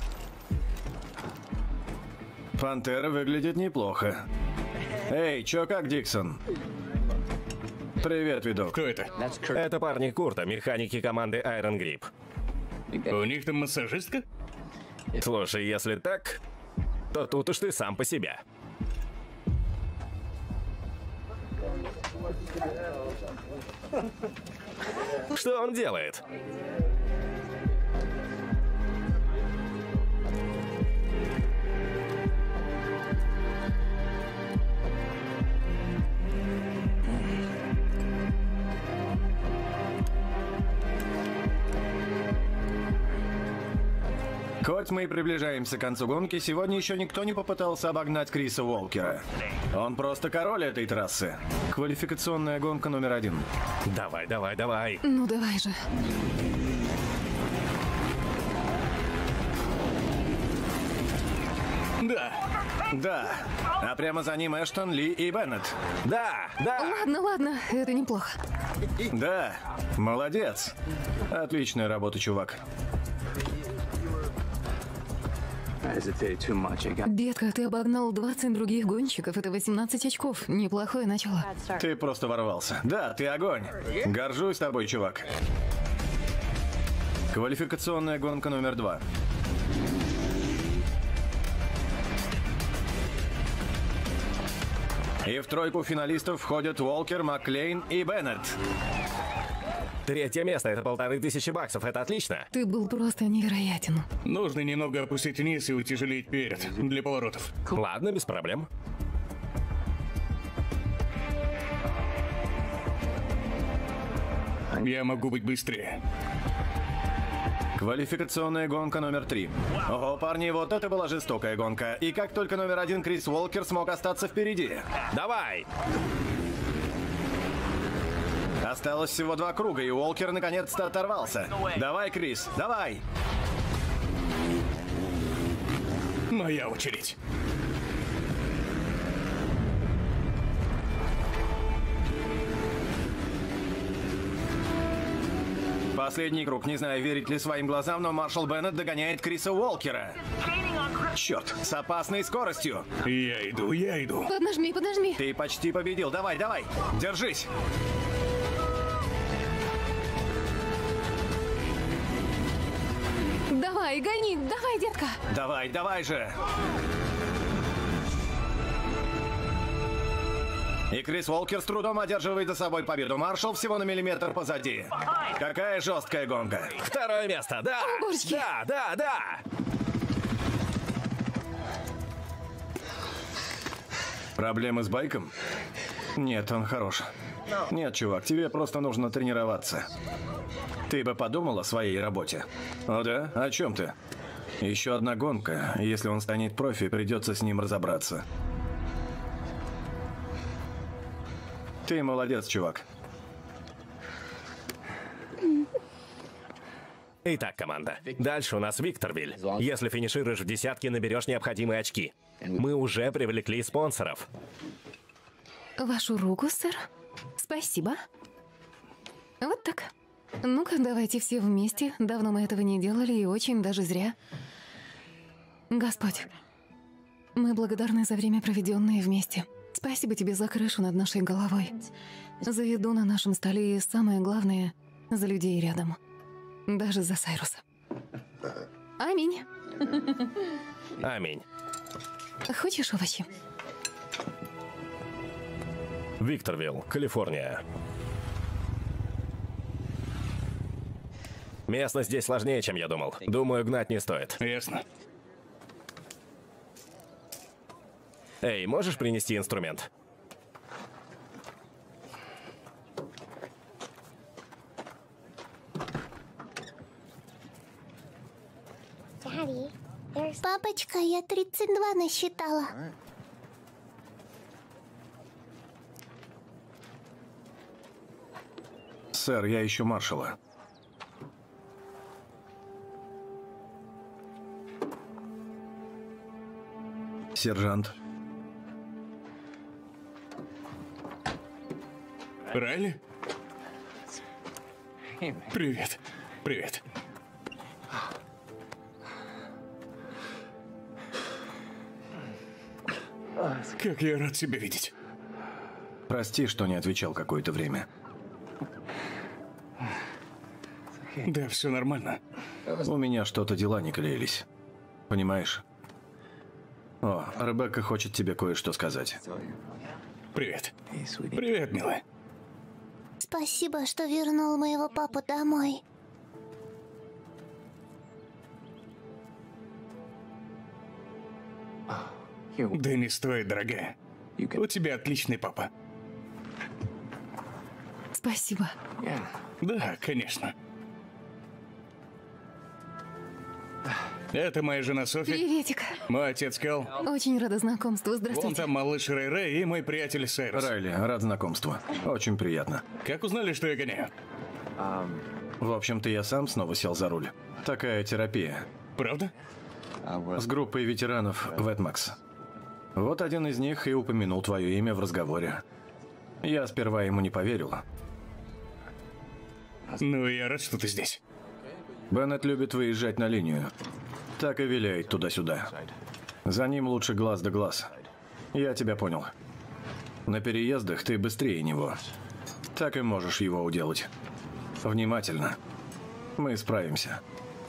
Пантера выглядит неплохо. Эй, чё как, Диксон? Привет, видок. Кто это? Это парни Курта, механики команды Iron Grip. У них там массажистка? Слушай, если так, то тут уж ты сам по себе. Что он делает? Хоть мы и приближаемся к концу гонки, сегодня еще никто не попытался обогнать Криса Уолкера. Он просто король этой трассы. Квалификационная гонка номер один. Давай, давай, давай. Ну давай же. Да. Да. А прямо за ним Эштон, Ли и Беннет. Да, да. Ладно, ладно, это неплохо. Да. Молодец. Отличная работа, чувак. Детка, ты обогнал двадцать других гонщиков. Это восемнадцать очков. Неплохое начало. Ты просто ворвался. Да, ты огонь. Горжусь тобой, чувак. Квалификационная гонка номер два. И в тройку финалистов входят Уолкер, Маклейн и Беннет. Третье место — это полторы тысячи баксов. Это отлично. Ты был просто невероятен. Нужно немного опустить вниз и утяжелить перед для поворотов. Ладно, без проблем. Я могу быть быстрее. Квалификационная гонка номер три. Ого, парни, вот это была жестокая гонка. И как только номер один Крис Уолкер смог остаться впереди. Давай. Осталось всего два круга, и Уолкер наконец-то оторвался. Давай, Крис, давай! Моя очередь. Последний круг. Не знаю, верить ли своим глазам, но Маршал Беннет догоняет Криса Уолкера. Черт, с опасной скоростью. Я иду, я иду. Поднажми, поднажми. Ты почти победил. Давай, давай, держись. Давай, гони, давай, детка. Давай, давай же. И Крис Уолкер с трудом одерживает за собой победу. Маршал всего на миллиметр позади. Какая жесткая гонка. Второе место, да. божечки. Да, да, да. Проблемы с байком? Нет, он хорош. Нет, чувак, тебе просто нужно тренироваться. Ты бы подумал о своей работе? О да? О чем ты? Еще одна гонка. Если он станет профи, придется с ним разобраться. Ты молодец, чувак. Итак, команда. Дальше у нас Викторвиль. Если финишируешь в десятке, наберешь необходимые очки. Мы уже привлекли спонсоров. Вашу руку, сэр. Спасибо. Вот так. Ну-ка, давайте все вместе. Давно мы этого не делали, и очень даже зря. Господь, мы благодарны за время, проведенное вместе. Спасибо тебе за крышу над нашей головой, за еду на нашем столе и, самое главное, за людей рядом. Даже за Сайруса. Аминь. Аминь. Хочешь овощи? Викторвилл, Калифорния. Местность здесь сложнее, чем я думал. Думаю, гнать не стоит. Ясно. Эй, можешь принести инструмент? Папочка, я тридцать два насчитала. Сэр, я ищу маршала. Сержант. Райли? Привет. Привет. Как я рад тебя видеть. Прости, что не отвечал какое-то время. Да, все нормально. У меня что-то дела не клеились. Понимаешь? О, Ребекка хочет тебе кое-что сказать. Привет. Привет, милая. Спасибо, что вернул моего папу домой. Да не стоит, дорогая. У тебя отличный папа. Спасибо. Да, конечно. Это моя жена Софи. Приветик. Мой отец Кал. Очень рада знакомству. Вон Здравствуйте. там малыш Рэй Рэй и мой приятель Сайрус. Райли, рад знакомству. Очень приятно. Как узнали, что я гоняю? В общем-то, я сам снова сел за руль. Такая терапия. Правда? С группой ветеранов Ветмакс. Вот один из них и упомянул твое имя в разговоре. Я сперва ему не поверил. Ну, я рад, что ты здесь. Беннет любит выезжать на линию. Так и виляет туда-сюда. За ним лучше глаз да глаз. Я тебя понял. На переездах ты быстрее него. Так и можешь его уделать. Внимательно. Мы справимся.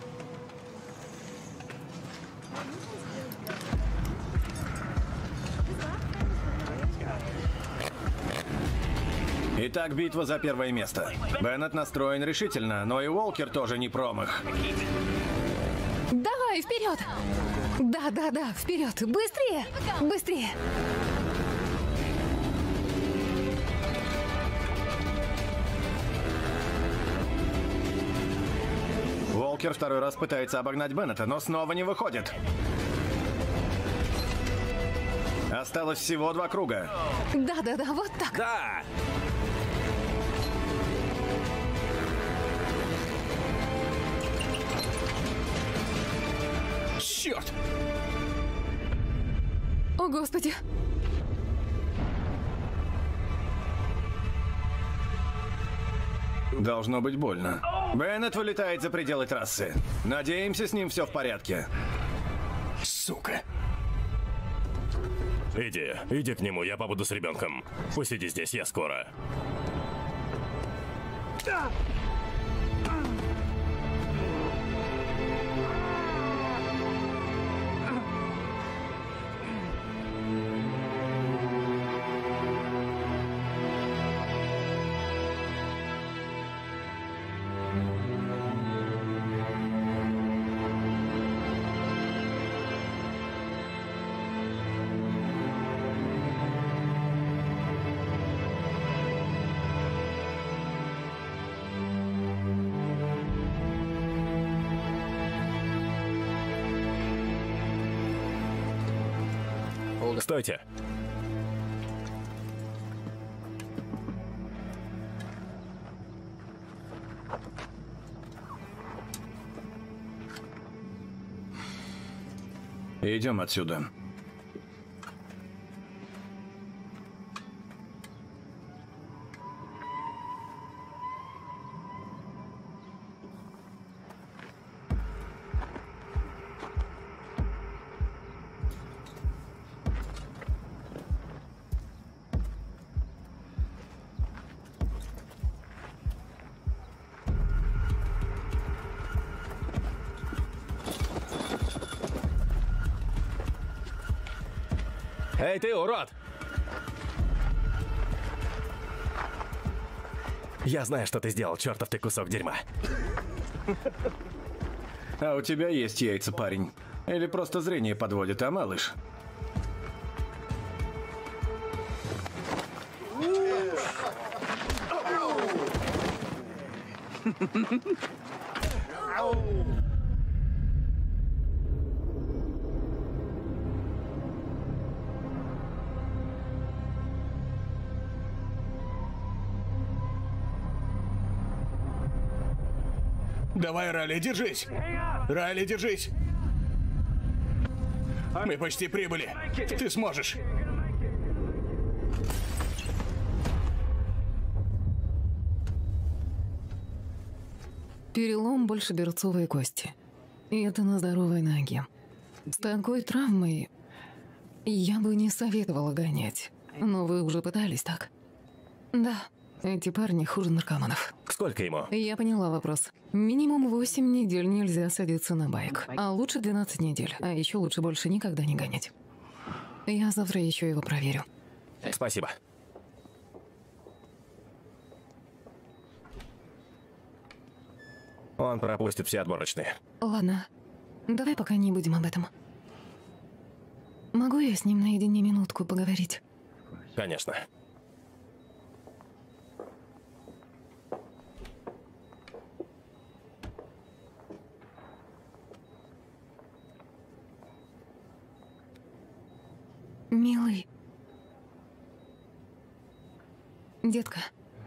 Итак, битва за первое место. Беннет настроен решительно, но и Уолкер тоже не промах. Давай, вперед! Да, да, да, вперед! Быстрее! Быстрее! Уолкер второй раз пытается обогнать Беннета, но снова не выходит. Осталось всего два круга. Да, да, да, вот так. Да! Черт! О, Господи! Должно быть больно. Беннет вылетает за пределы трассы. Надеемся, с ним все в порядке. Сука! Иди, иди к нему, я побуду с ребенком. Посиди здесь, я скоро. Стойте. Идем отсюда. Эй, ты, урод! Я знаю, что ты сделал, чертов ты кусок дерьма. А у тебя есть яйца, парень? Или просто зрение подводит, а, малыш? Давай, Райли, держись! Райли, держись! Мы почти прибыли. Ты сможешь. Перелом больше берцовой кости. И это на здоровой ноге. С такой травмой я бы не советовала гонять. Но вы уже пытались, так? Да, эти парни хуже наркоманов. Сколько ему? Я поняла вопрос. Минимум восемь недель нельзя садиться на байк. А лучше двенадцать недель. А еще лучше больше никогда не гонять. Я завтра еще его проверю. Спасибо. Он пропустит все отборочные. Ладно, давай пока не будем об этом. Могу я с ним наедине минутку поговорить? Конечно. Милый. Детка.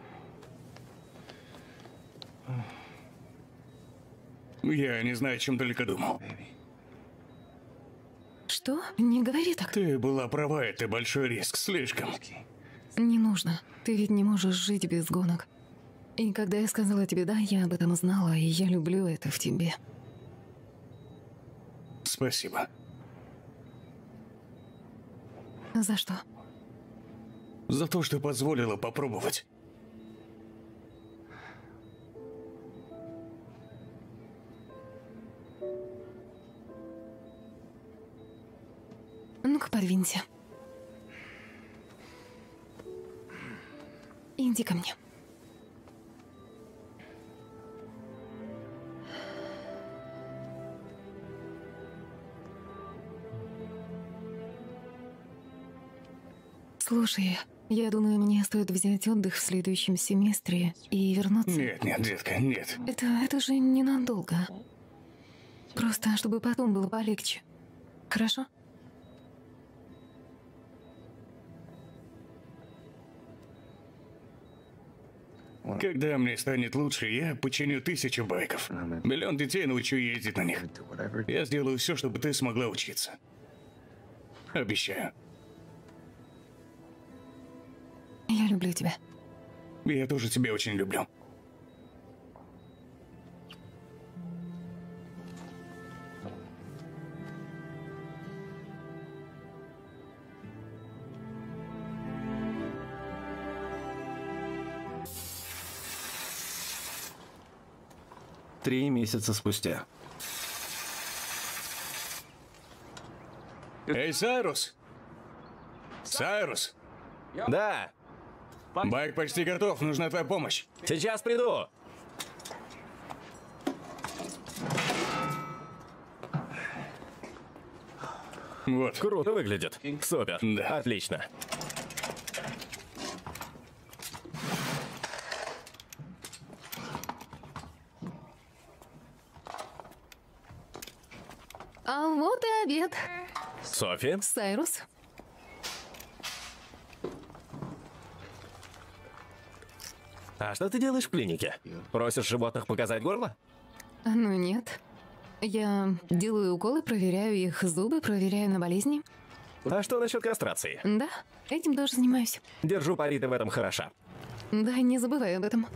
Я не знаю, о чем только думал. Что? Не говори так. Ты была права, это большой риск, слишком. Не нужно. Ты ведь не можешь жить без гонок. И когда я сказала тебе «да», я об этом знала, и я люблю это в тебе. Спасибо. За что? За то, что позволила попробовать. Ну-ка, подвинься. Иди ко мне. Слушай, я думаю, мне стоит взять отдых в следующем семестре и вернуться. Нет, нет, детка, нет. Это, это же ненадолго. Просто, чтобы потом было полегче. Хорошо? Когда мне станет лучше, я починю тысячу байков. Миллион детей научу ездить на них. Я сделаю все, чтобы ты смогла учиться. Обещаю. Я люблю тебя. Я тоже тебя очень люблю. Три месяца спустя. Эй, Сайрус! Сайрус! Да, Байк почти готов, нужна твоя помощь. сейчас приду. Вот. Круто выглядит. Супер. Да. Отлично. А вот и обед. Софи? Сайрус. А что ты делаешь в клинике? Просишь животных показать горло? Ну нет. Я делаю уколы, проверяю их зубы, проверяю на болезни. А что насчет кастрации? Да, этим тоже занимаюсь. Держу пари, ты в этом хороша. Да, не забывай об этом.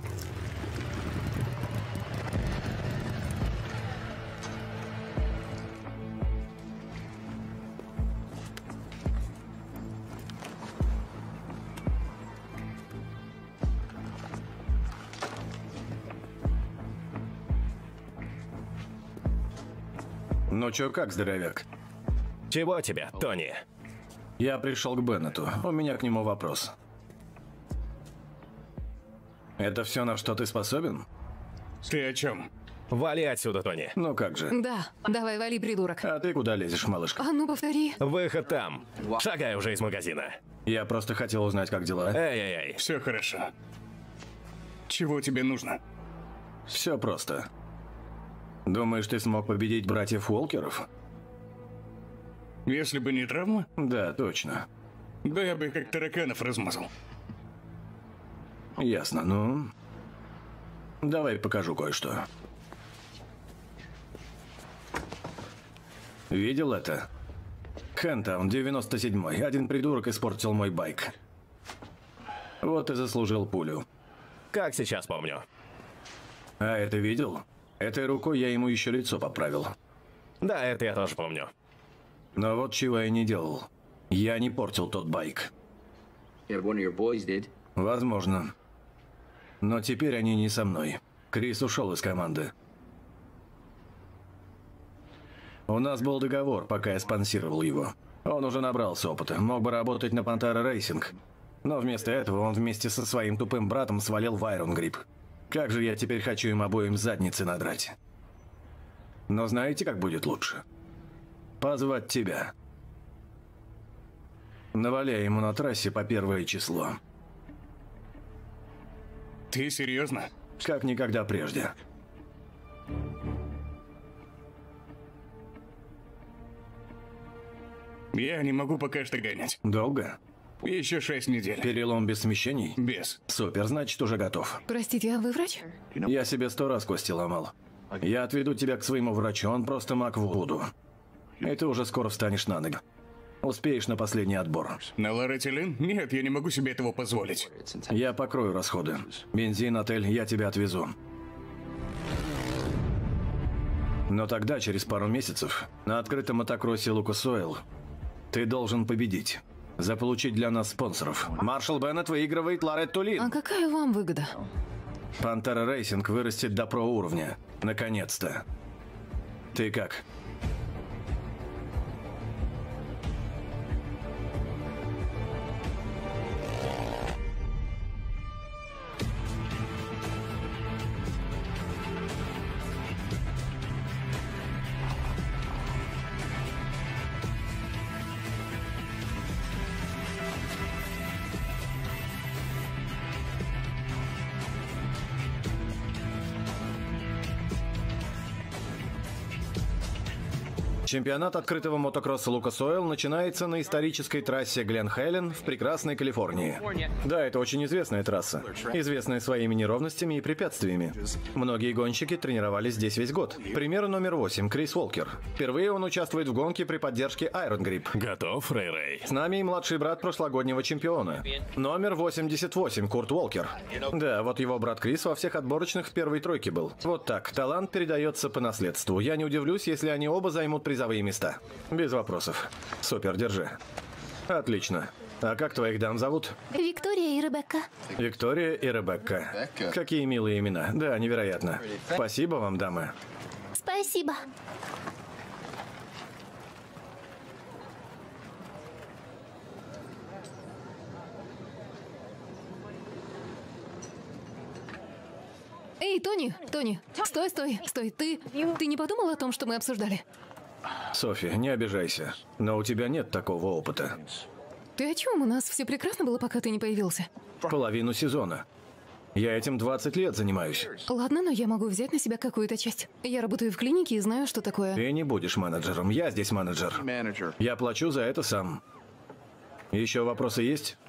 Ну чё, как, здоровяк? Чего тебе, Тони? Я пришел к Беннету. У меня к нему вопрос. Это все, на что ты способен? Ты о чем? Вали отсюда, Тони. Ну как же. Да, давай, вали, придурок. А ты куда лезешь, малышка? А ну повтори. Выход там. Шагай уже из магазина. Я просто хотел узнать, как дела. Эй-эй-эй. Все хорошо. Чего тебе нужно? Все просто. Думаешь, ты смог победить братьев Уолкеров? Если бы не травма, Да, точно. да я бы их как тараканов размазал. Ясно, ну... Давай покажу кое-что. Видел это? Хэнтаун, девяносто седьмой. Один придурок испортил мой байк. Вот и заслужил пулю. Как сейчас помню. А это видел? Этой рукой я ему еще лицо поправил. Да, это я тоже помню. Но вот чего я не делал. Я не портил тот байк. Yeah, one of your boys did. Возможно. Но теперь они не со мной. Крис ушел из команды. У нас был договор, пока я спонсировал его. Он уже набрался опыта, мог бы работать на Пантера Рейсинг. Но вместо этого он вместе со своим тупым братом свалил в Айрон Грип. Как же я теперь хочу им обоим задницы надрать. Но знаете, как будет лучше? Позвать тебя. Наваляй ему на трассе по первое число. Ты серьезно? Как никогда прежде. Я не могу пока что гонять. Долго? Еще шесть недель. Перелом без смещений? Без. Супер, значит, уже готов. Простите, а вы врач? Я себе сто раз кости ломал. Я отведу тебя к своему врачу, он просто маг вуду. И ты уже скоро встанешь на ноги. Успеешь на последний отбор. На лоретилин? Нет, я не могу себе этого позволить. Я покрою расходы. Бензин, отель, я тебя отвезу. Но тогда, через пару месяцев, на открытом мотокроссе Lucas Oil, ты должен победить. Заполучить для нас спонсоров. Маршал Беннет выигрывает Лоретту Лин. А какая вам выгода? Пантера Рейсинг вырастет до про-уровня. Наконец-то. Ты как? Чемпионат открытого мотокросса Lucas Oil начинается на исторической трассе Глен-Хелен в прекрасной Калифорнии. Да, это очень известная трасса, известная своими неровностями и препятствиями. Многие гонщики тренировались здесь весь год. К примеру, номер восемь, Крис Уолкер. Впервые он участвует в гонке при поддержке Iron Grip. Готов, Рэй-Рэй? С нами и младший брат прошлогоднего чемпиона. Номер восемьдесят восемь, Курт Уолкер. Да, вот его брат Крис во всех отборочных в первой тройке был. Вот так, талант передается по наследству. Я не удивлюсь, если они оба займут призовые места. Без вопросов. Супер, держи. Отлично. А как твоих дам зовут? Виктория и Ребекка. Виктория и Ребекка. Какие милые имена. Да, невероятно. Спасибо вам, дамы. Спасибо. Эй, Тони, Тони, стой, стой, стой. Ты, ты не подумал о том, что мы обсуждали? Софи, не обижайся, но у тебя нет такого опыта. Ты о чем? У нас все прекрасно было, пока ты не появился. Половину сезона. Я этим двадцать лет занимаюсь. Ладно, но я могу взять на себя какую-то часть. Я работаю в клинике и знаю, что такое. Ты не будешь менеджером, я здесь менеджер. Я плачу за это сам. Еще вопросы есть?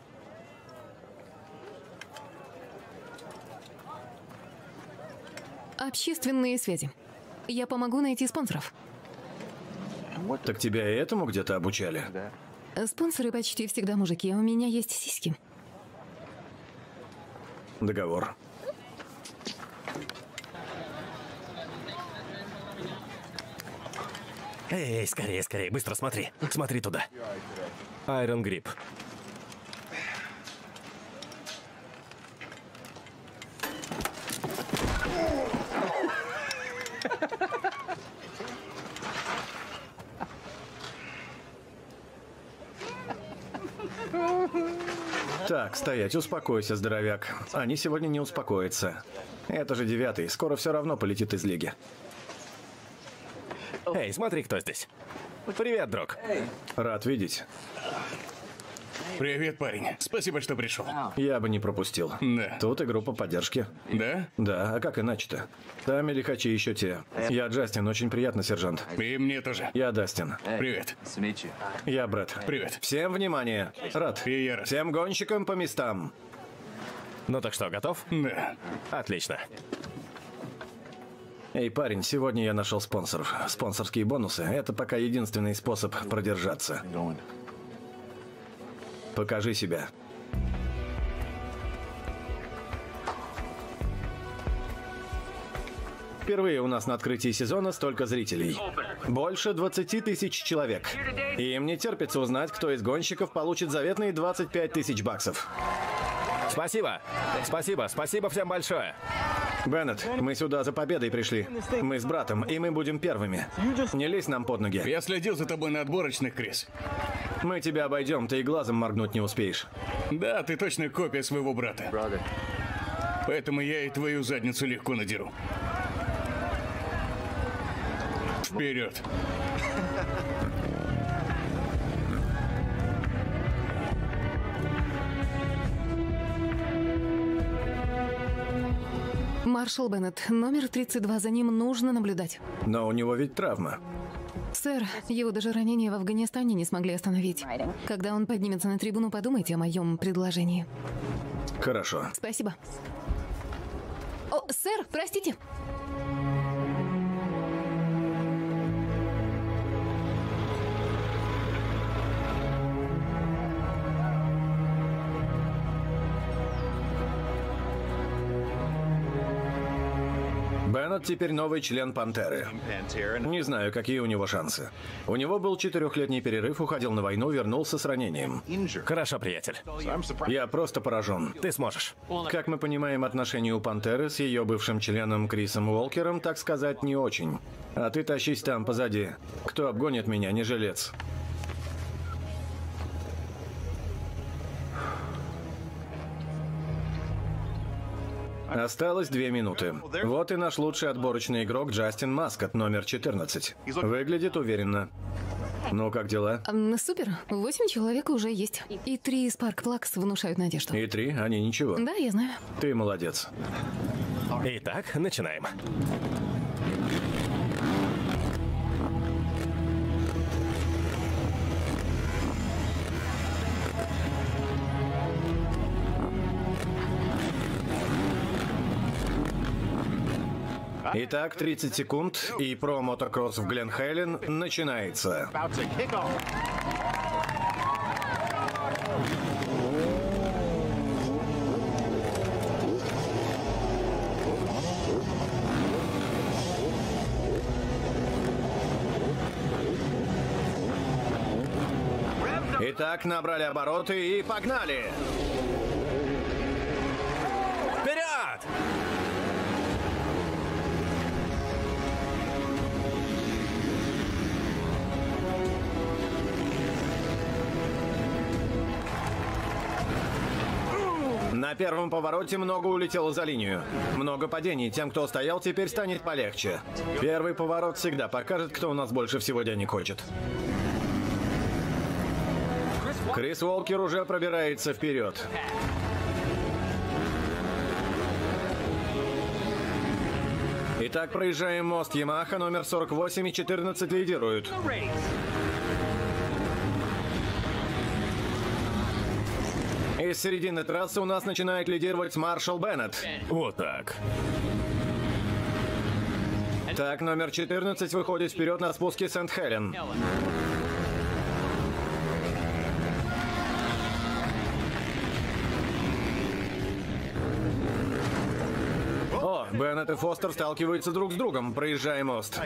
Общественные связи. Я помогу найти спонсоров. Так тебя и этому где-то обучали? Спонсоры почти всегда мужики, у меня есть сиськи. Договор. Эй, скорее, скорее, быстро смотри. Смотри туда. Iron Grip. Так, стоять, успокойся, здоровяк. Они сегодня не успокоятся. Это же девятый, скоро все равно полетит из лиги. Эй, смотри, кто здесь. Привет, друг. Рад видеть. Привет, парень. Спасибо, что пришел. Я бы не пропустил. Да. Тут и группа поддержки. Да? Да, а как иначе-то? Там и лихачи еще те. Я Джастин, очень приятно, сержант. И мне тоже. Я Дастин. Привет. Я Брэд. Привет. Всем внимание. Рад. И я рад. Всем гонщикам по местам. Ну так что, готов? Да. Отлично. Эй, парень, сегодня я нашел спонсоров. Спонсорские бонусы – это пока единственный способ продержаться. Покажи себя. Впервые у нас на открытии сезона столько зрителей. Больше двадцати тысяч человек. И им не терпится узнать, кто из гонщиков получит заветные двадцать пять тысяч баксов. Спасибо. Спасибо. Спасибо всем большое. Беннет, мы сюда за победой пришли. Мы с братом, и мы будем первыми. Не лезь нам под ноги. Я следил за тобой на отборочных, Крис. Мы тебя обойдем, ты и глазом моргнуть не успеешь. Да, ты точно копия своего брата. Поэтому я и твою задницу легко надеру. Вперед. Маршал Беннет, номер тридцать два, за ним нужно наблюдать. Но у него ведь травма. Сэр, его даже ранения в Афганистане не смогли остановить. Когда он поднимется на трибуну, подумайте о моем предложении. Хорошо. Спасибо. О, сэр, простите. Беннет теперь новый член Пантеры. Не знаю, какие у него шансы. У него был четырехлетний перерыв, уходил на войну, вернулся с ранением. Хорошо, приятель. Я просто поражен. Ты сможешь. Как мы понимаем, отношения у Пантеры с ее бывшим членом Крисом Уолкером, так сказать, не очень. А ты тащись там позади. Кто обгонит меня, не жилец. Осталось две минуты. Вот и наш лучший отборочный игрок Джастин Маскот, номер четырнадцать. Выглядит уверенно. Ну, как дела? М, Супер. Восемь человек уже есть. И три из Парк Плакс внушают надежду. И три, они ничего. Да, я знаю. Ты молодец. Итак, начинаем. Итак, тридцать секунд, и про мотокросс в Глен Хелен начинается. Итак, набрали обороты и погнали! Вперед! На первом повороте много улетело за линию. Много падений. Тем, кто стоял, теперь станет полегче. Первый поворот всегда покажет, кто у нас больше всего денег хочет. Крис Уолкер уже пробирается вперед. Итак, проезжаем мост Ямаха, номер сорок восемь и четырнадцать лидируют. Из середины трассы у нас начинает лидировать Маршал Беннет. Вот так. Так, номер четырнадцать выходит вперед на спуске Сент-Хелен. О, Беннет и Фостер сталкиваются друг с другом, проезжая мост.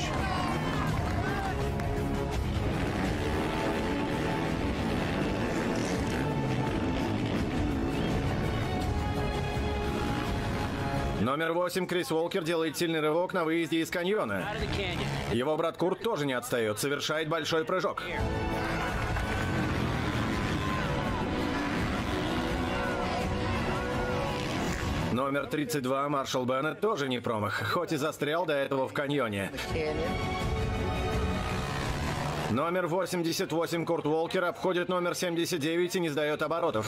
Номер восемь Крис Уолкер делает сильный рывок на выезде из каньона. Его брат Курт тоже не отстает, совершает большой прыжок. Номер тридцать два Маршал Беннет тоже не промах, хоть и застрял до этого в каньоне. Номер восемьдесят восемь Курт Уолкер обходит номер семьдесят девять и не сдает оборотов.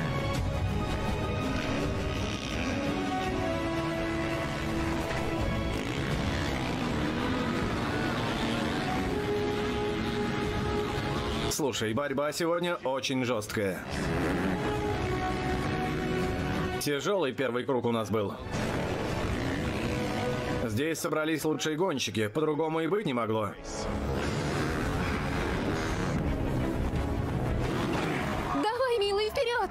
Слушай, борьба сегодня очень жесткая. Тяжелый первый круг у нас был. Здесь собрались лучшие гонщики, по-другому и быть не могло. Давай, милый, вперед!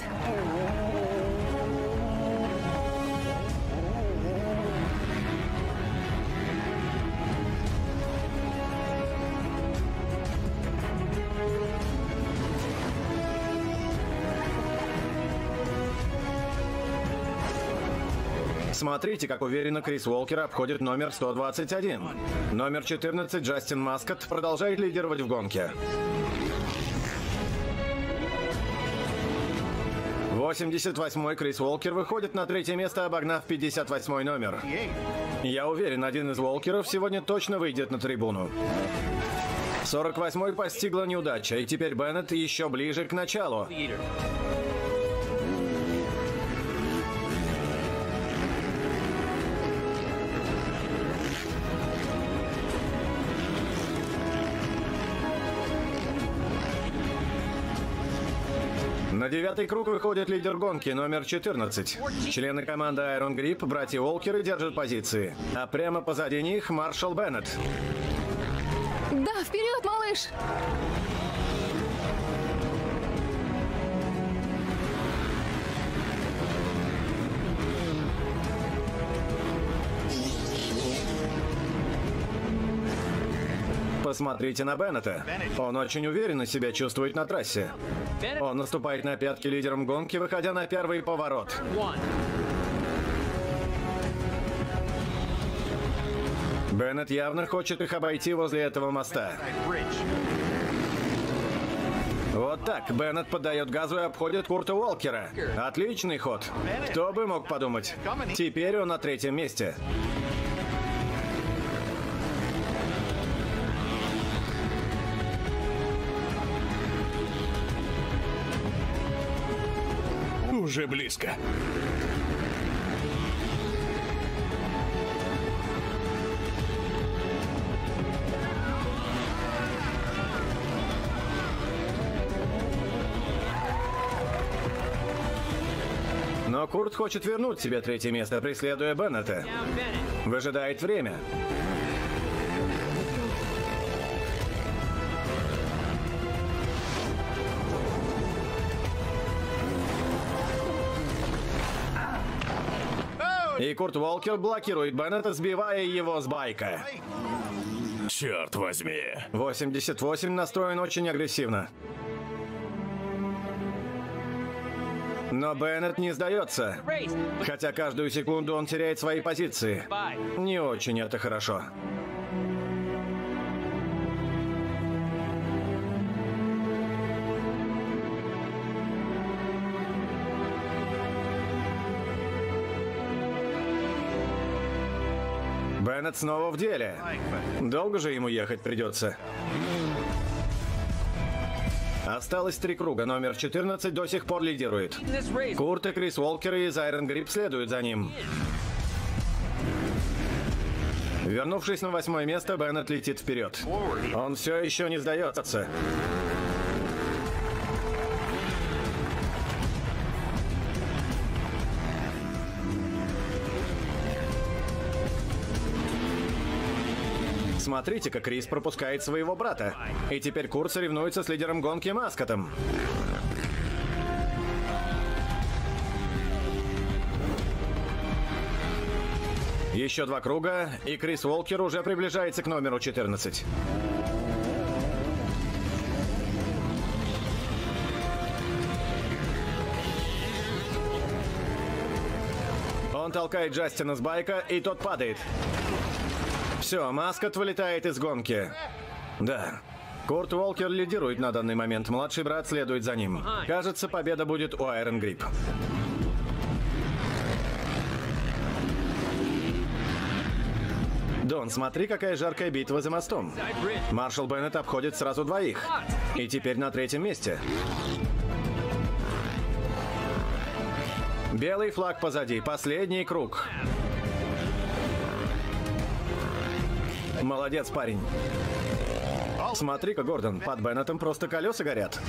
Смотрите, как уверенно Крис Уолкер обходит номер сто двадцать один. Номер четырнадцать Джастин Маскот продолжает лидировать в гонке. восемьдесят восьмой Крис Уолкер выходит на третье место, обогнав пятьдесят восьмой номер. Я уверен, один из Уолкеров сегодня точно выйдет на трибуну. сорок восьмой постигла неудача, и теперь Беннет еще ближе к началу. На девятый круг выходит лидер гонки номер четырнадцать. Члены команды Iron Grip, братья Уолкеры, держат позиции. А прямо позади них Маршал Беннет. Да, вперед, малыш! Посмотрите на Беннета. Он очень уверенно себя чувствует на трассе. Он наступает на пятки лидером гонки, выходя на первый поворот. Беннет явно хочет их обойти возле этого моста. Вот так. Беннет поддает газу и обходит Курта Уолкера. Отличный ход. Кто бы мог подумать. Теперь он на третьем месте. Уже близко. Но Курт хочет вернуть себе третье место, преследуя Беннета. Выжидает время. И Курт Уолкер блокирует Беннета, сбивая его с байка. Черт возьми. восемьдесят восемь настроен очень агрессивно. Но Беннет не сдается. Хотя каждую секунду он теряет свои позиции. Не очень это хорошо. Беннет снова в деле. Долго же ему ехать придется. Осталось три круга. Номер четырнадцать до сих пор лидирует. Курт и Крис Уолкер из Iron Grip следуют за ним. Вернувшись на восьмое место, Беннет летит вперед. Он все еще не сдается. Смотрите, как Крис пропускает своего брата. И теперь Курт соревнуется с лидером гонки Маскотом. Еще два круга, и Крис Уолкер уже приближается к номеру четырнадцать. Он толкает Джастина с байка, и тот падает. Все, Маскот вылетает из гонки. Да. Курт Уолкер лидирует на данный момент. Младший брат следует за ним. Кажется, победа будет у Iron Grip. Дон, смотри, какая жаркая битва за мостом. Маршал Беннет обходит сразу двоих. И теперь на третьем месте. Белый флаг позади. Последний круг. Молодец, парень. Смотри-ка, Гордон, под Беннетом просто колеса горят.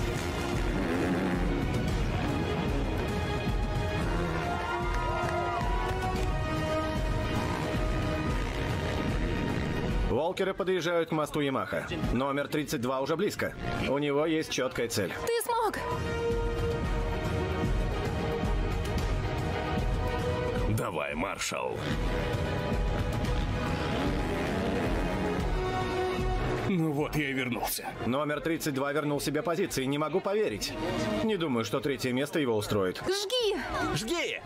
Уолкеры подъезжают к мосту Ямаха. Номер тридцать два уже близко. У него есть четкая цель. Ты смог! Давай, Маршал. Ну вот, я и вернулся. Номер тридцать два вернул себе позиции. Не могу поверить. Не думаю, что третье место его устроит. Жги! Жги!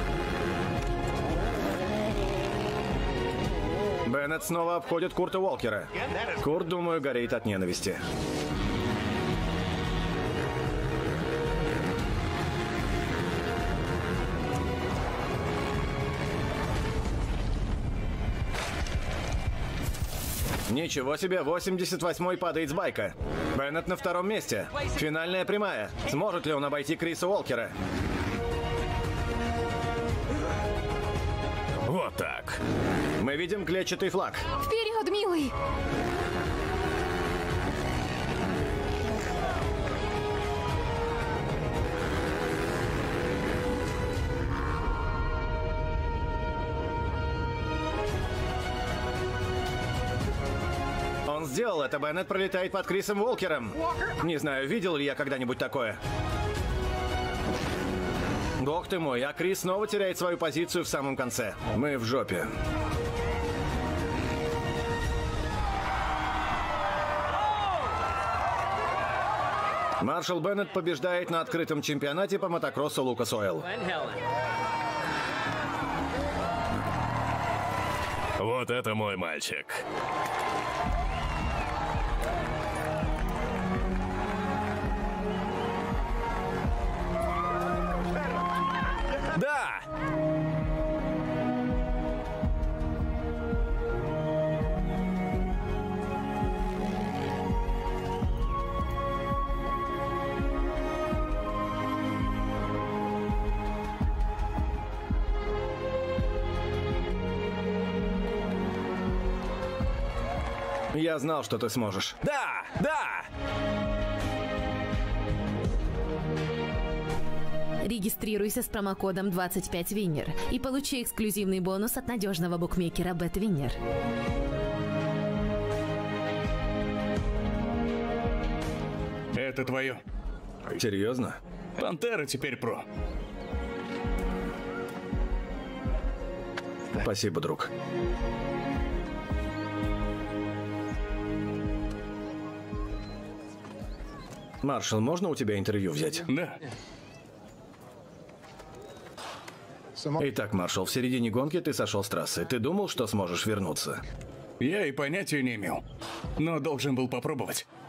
Беннет снова обходит Курта Уолкера. Курт, думаю, горит от ненависти. Ничего себе, восемьдесят восьмой падает с байка. Беннет на втором месте. Финальная прямая. Сможет ли он обойти Криса Уолкера? Вот так. Мы видим клетчатый флаг. Вперед, милый! сделал это, Беннет пролетает под Крисом Уолкером. Не знаю, видел ли я когда-нибудь такое. Бог ты мой, а Крис снова теряет свою позицию в самом конце. Мы в жопе. Маршал Беннет побеждает на открытом чемпионате по мотокроссу Лукас Ойл. Вот это мой мальчик. Да! Я знал, что ты сможешь. Да! Да! Регистрируйся с промокодом двадцать пять Виннер и получи эксклюзивный бонус от надежного букмекера BetWinner. Это твое. Серьезно? Пантера теперь про. Спасибо, друг. Маршал, можно у тебя интервью взять? Да. Итак, Маршал, в середине гонки ты сошел с трассы. Ты думал, что сможешь вернуться? Я и понятия не имел. Но должен был попробовать.